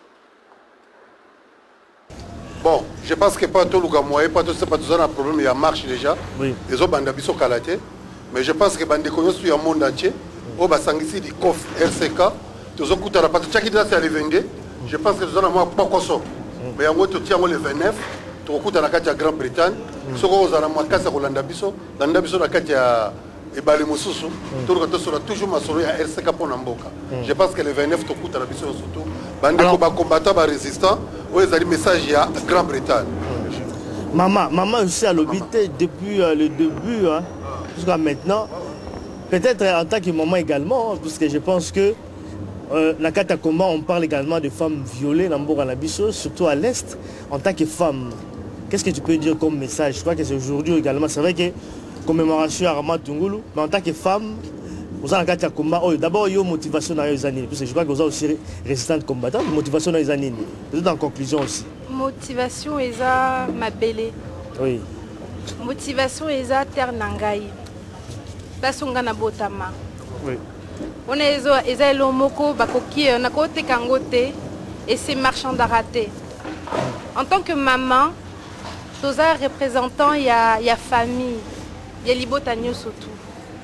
bon je pense que pas tout Luka moyen pas tout c'est pas tout ça un problème il y a marche déjà oui. Les autres bandes biso kalaté mais je pense que bande connaît sur le monde entier au basangisi di cof R C K tous on coûte la partie chaque idée c'est aller vendre. Je pense que nous allons avoir beaucoup de choses. Mais en gros, tu tiens le vingt-neuf, tu recoutes dans la carte de Grande-Bretagne. Ce que vous allez avoir casse à Rolandabiso, dans l'Andabiso, la carte de Balimususu, tu auras toujours ma soirée à R C K pour Namboka. Je pense que le vingt-neuf, tu recoutes à la Biso surtout. Bandeko ba combattant, ba résistant, où ils ont des messages à Grande-Bretagne.
Maman, maman aussi à l'obité depuis euh, le début, hein, jusqu'à maintenant. Peut-être en tant que maman également, parce que je pense que Euh, dans le combat, on parle également de femmes violées dans Mboka-Nabiso, surtout à l'Est, en tant que femme. Qu'est-ce que tu peux dire comme message? Je crois que c'est aujourd'hui également. C'est vrai que commémoration à Armand Tungulu, mais en tant que femme, vous avez un combat. Oh, d'abord, il y a une motivation dans les années. Parce que je crois que vous avez aussi résistante combattante, motivation dans les années. Peut-être en conclusion aussi.
Motivation, est à m'appeler.
Oui.
Motivation, est à terre nangai. Tasungana botama.
Oui.
On est les lomoko bakoki on a côté kangote et c'est marchand d'araté. En tant que maman, tous les représentants il y a il y a famille, il y a libotagno surtout.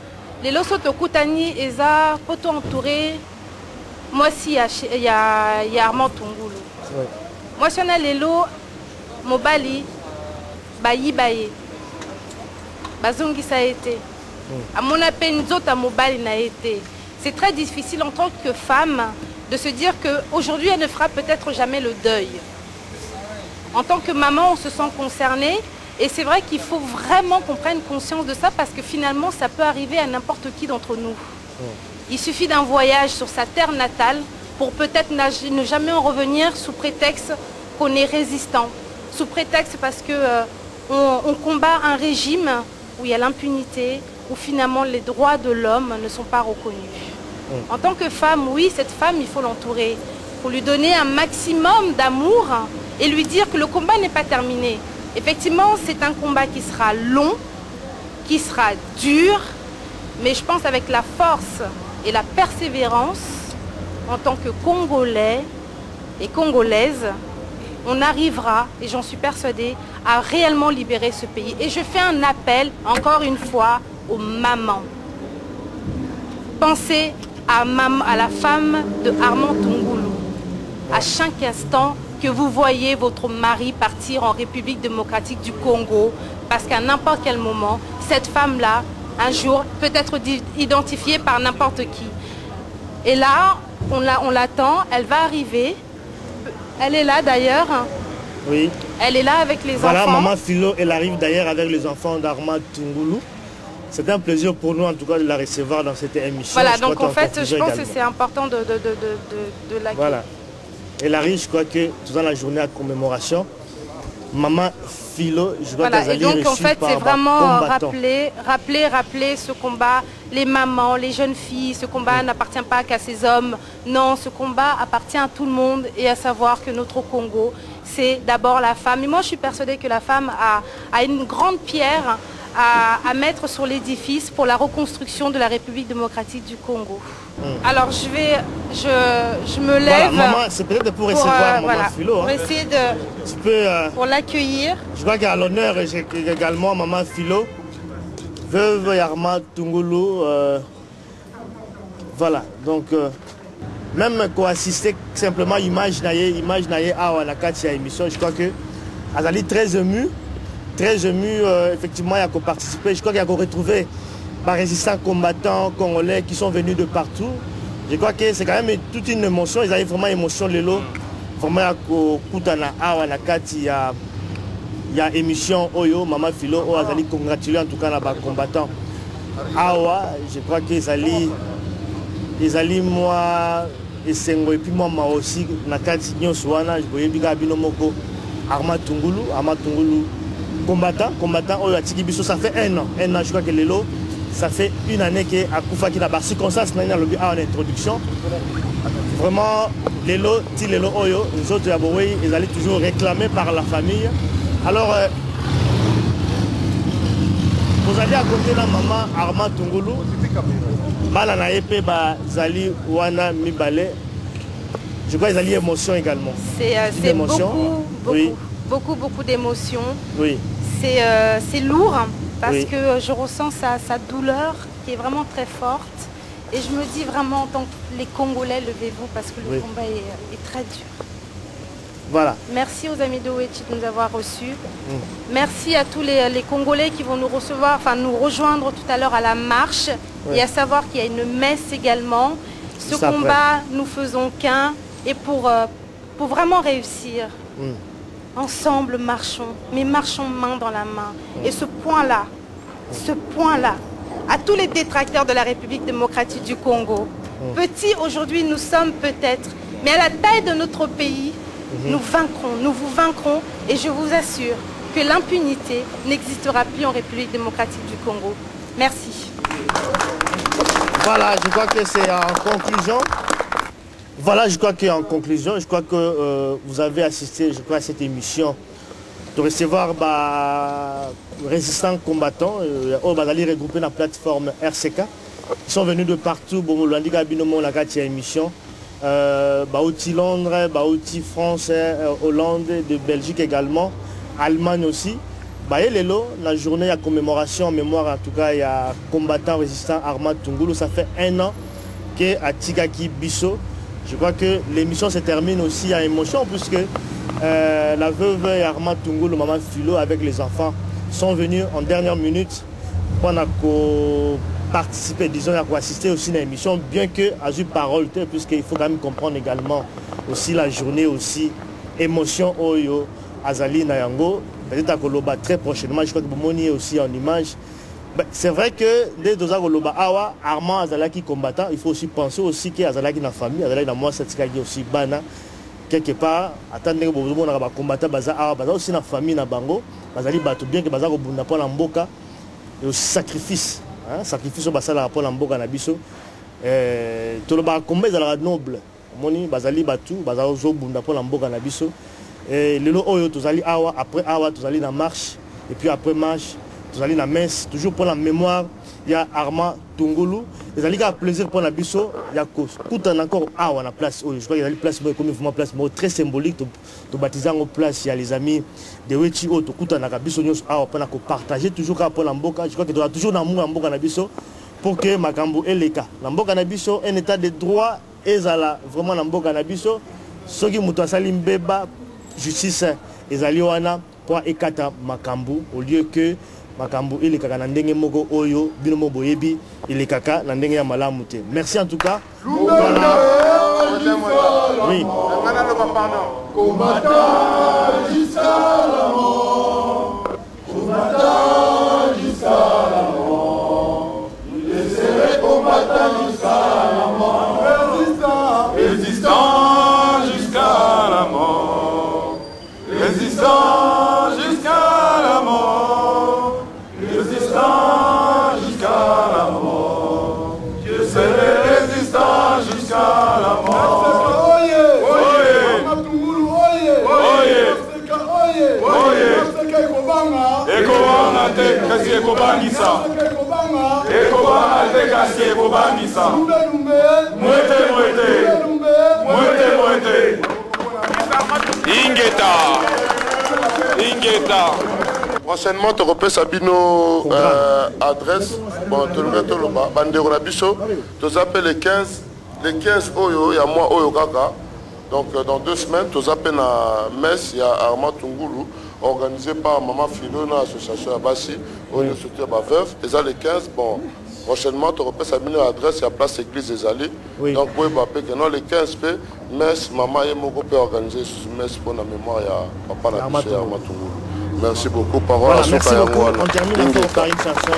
Les Losoto Koutani, Eza, Poto entouré. Moi aussi, il y a, y a Armand Tungulu. Ouais. Moi, si on a les lots, Mobali, Bayi Baye. Bazungi, ça a été. Mm. À mon appel, nous autres, à Mobali, n'a été. C'est très difficile en tant que femme de se dire qu'aujourd'hui, elle ne fera peut-être jamais le deuil. En tant que maman, on se sent concerné. Et c'est vrai qu'il faut vraiment qu'on prenne conscience de ça parce que finalement, ça peut arriver à n'importe qui d'entre nous. Il suffit d'un voyage sur sa terre natale pour peut-être ne jamais en revenir sous prétexte qu'on est résistant. Sous prétexte parce qu'on euh, on combat un régime où il y a l'impunité, où finalement les droits de l'homme ne sont pas reconnus. En tant que femme, oui, cette femme, il faut l'entourer. Il faut lui donner un maximum d'amour et lui dire que le combat n'est pas terminé. Effectivement, c'est un combat qui sera long, qui sera dur, mais je pense avec la force et la persévérance, en tant que Congolais et Congolaises, on arrivera, et j'en suis persuadée, à réellement libérer ce pays. Et je fais un appel, encore une fois, aux mamans. Pensez à, mam à la femme de Armand Tungulu. À chaque instant, que vous voyez votre mari partir en République démocratique du Congo, parce qu'à n'importe quel moment, cette femme-là, un jour, peut être identifiée par n'importe qui. Et là, on l'attend, elle va arriver. Elle est là d'ailleurs.
Oui.
Elle est là avec les
voilà,
enfants.
Voilà, maman Philo, elle arrive d'ailleurs avec les enfants d'Armand Tungulu. C'est un plaisir pour nous en tout cas de la recevoir dans cette émission.
Voilà,
je
donc en fait, je pense
également.
que c'est important de, de, de, de, de l'accueillir.
Voilà. Elle arrive, je crois que dans la journée à commémoration, maman Philo, je crois
voilà,
qu'elle
et donc en fait, c'est vraiment rappeler, rappeler, rappeler ce combat, les mamans, les jeunes filles, ce combat mmh. n'appartient pas qu'à ces hommes. Non, ce combat appartient à tout le monde et à savoir que notre Congo, c'est d'abord la femme. Et moi, je suis persuadée que la femme a, a une grande pierre à, à mettre sur l'édifice pour la reconstruction de la République démocratique du Congo. Mmh. Alors je vais, je, je me lève.
Voilà, maman, c'est peut-être pour recevoir euh, maman
voilà,
Philo.
Pour
hein.
essayer de,
tu peux, euh,
pour l'accueillir.
Je crois qu'à l'honneur, j'ai également maman Philo, veuve Armand Tungulu. Euh, voilà, donc euh, même qu'on assister simplement image naïe, image naïe à la carte émission, je crois que Azali très ému. Très ému, euh, effectivement, il y a qu'on participé. Je crois qu'il y a qu'on retrouvé par résistants combattants congolais qui sont venus de partout. Je crois que c'est quand même toute une émotion. Ils avaient vraiment émotion, les lots. Vraiment, il y a il y a émission Oyo, Maman Philo, oh, Azali congratuler en tout cas les combattants. Awa, je crois qu'ils allaient, ils allaient moi, et Sengo, et puis moi, moi aussi, Nakati Nyoswana, je voyais Biga Binomoko, Armand Tungulu, Armand Tungulu. Combattant, combattant, oh, ça fait un an, un an, je crois que les lots, ça fait une année qu'à Koufa qui a par circonstance, maintenant le en introduction. Vraiment, les lots, si les lots, oyo, les autres, ils allaient toujours réclamer par la famille. Alors, euh, vous allez à côté de la maman Armand Tungulu, Balanaepe, Zali, Wana, Mibale. Je crois qu'ils allaient émotion également.
C'est euh, beaucoup, beaucoup. Oui. Beaucoup, beaucoup d'émotions. Oui. C'est euh, lourd parce oui. que je ressens sa, sa douleur qui est vraiment très forte. Et je me dis vraiment en tant que les Congolais, levez-vous parce que le oui. combat est, est très dur.
Voilà.
Merci aux amis de Wechi de nous avoir reçus. Mmh. Merci à tous les, les Congolais qui vont nous recevoir, enfin nous rejoindre tout à l'heure à la marche. Oui. Et à savoir qu'il y a une messe également. Ce Ça combat, après. nous faisons qu'un. Et pour, euh, pour vraiment réussir, mmh. ensemble marchons, mais marchons main dans la main. Et ce point-là, ce point-là, à tous les détracteurs de la République démocratique du Congo, petits aujourd'hui nous sommes peut-être, mais à la taille de notre pays, nous vaincrons, nous vous vaincrons et je vous assure que l'impunité n'existera plus en République démocratique du Congo. Merci.
Voilà, je crois que c'est en conclusion. Voilà, je crois qu'en conclusion, je crois que euh, vous avez assisté, je crois, à cette émission de recevoir bah, résistants combattants, euh, oh, bah, d'aller regrouper la plateforme R C K. Ils sont venus de partout, bon, lundi, Gabinomo, la gâte émission. Euh, bah, aussi Londres, bah, aussi France, euh, Hollande, de Belgique également, Allemagne aussi. Lelo, la journée de commémoration en mémoire, en tout cas, il y a combattant résistant Armand Tungulu. Ça fait un an qu'à Tigaki Bisso. Je crois que l'émission se termine aussi à émotion, puisque euh, la veuve et Armand Tungulu, maman Philo, avec les enfants, sont venus en dernière minute pour participer, disons, pour assister aussi à l'émission, bien que à une parole, puisqu'il faut quand même comprendre également aussi la journée, aussi émotion, Oyo, Azali Nayango. Peut-être à Koloba très prochainement, je crois que Bomoni est aussi en image. C'est vrai que dès que Koloba Awa, Armand Azalaki combattant, il faut aussi penser aussi qu'il y a Azalaki dans la famille, Azalaki dans moi, c'est aussi Bana. Quelque part, attendre que vous avez combattant, Baza Awa, Baza aussi dans la famille, dans Bango, Bazali Bato, bien que Baza Bunda pour l'Amboka, et aussi sacrifice, sacrifice au Basala pour l'Amboka Nabiso. Tout le monde combat est noble. Moni, Bazali Batu, Baza Bunda pour l'Amboka Nabiso. Et le lot oyo tozali awa, après awa tozali na marche et puis après marche tozali na messe, toujours pour la mémoire il y a Armand Tungulu. Les alliés ont plaisir pour la biso, il y a tout en encore awa na place oyo. Je crois qu'il y a une place comme une place très symbolique de baptiser en place. Il y a les amis de Wechi oyo tout en akabiso nyos awa pour partager toujours pour la mboka. Je crois qu'il doit toujours na mboka mboka na biso pour que makambo eleka. La mboka na biso un état de droit ezala vraiment na mboka na biso. Soki muto asali mbeba justice ezali wana pour ekata makambu au lieu que makambu il kaka na ndenge moko oyo bino mo boyebi il kaka na ndenge ya malamu te. Merci en tout cas. Voilà. Oui. Combattant jusqu'à la mort. Combattant jusqu'à la mort. Il serait combattant jusqu'à la mort. Résistant. Résistant jusqu'à la mort. Résistant jusqu'à la mort, résistant jusqu'à la mort, je serai résistant jusqu'à la mort. Oye, oye, oye, oye, oye, ekobanga te kasi ekobangisa, ekobanga te kasi ekobangisa, mwete mwete, mwete mwete.
Ingeta. Ingeta. Prochainement, tu repères Sabino euh, adresse. Bon, tu le mets tout le bas. Bandero Nabiso. Tu appelles les quinze. Les quinze Oyo, il y a moi Oyo Kaka. Donc, euh, dans deux semaines, tu appelles à Metz, il y a Armand Tungulu, organisé par Maman Philo, dans l'association Abassi, au lieu de soutien ma veuve. Et ça, les quinze, bon. Prochainement, tu repères Sabino adresse, il y a place Église des Allées. Oui. Donc, oui, bah, que non, les quinze P, Metz, Maman et Moko peut organiser Metz pour la mémoire, il y a Papa Nabiso et Armand Tungulu. Merci beaucoup. Parole voilà, à
merci beaucoup. On termine encore par une chanson.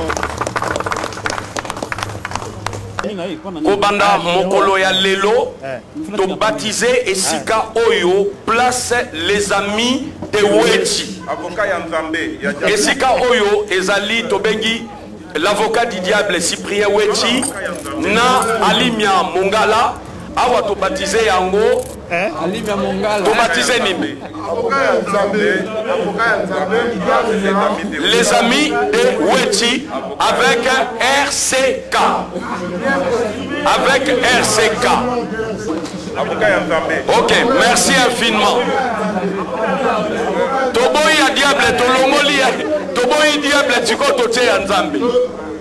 Kobanda mokolo ya lelo to baptisé esika oyo place les amis de Wechi.
Avocat ya Nzambe.
Esika oyo ezali to bengi l'avocat du diable Cyprien Wechi na Alimia Mongala awa to baptisé yango Alimia Mongala to baptisé nini les amis de Wechi avec R C K avec R C K. Ok, merci infiniment. Toboyi ya diable tolongoli toboyi diable tiko toche ya Nzambe.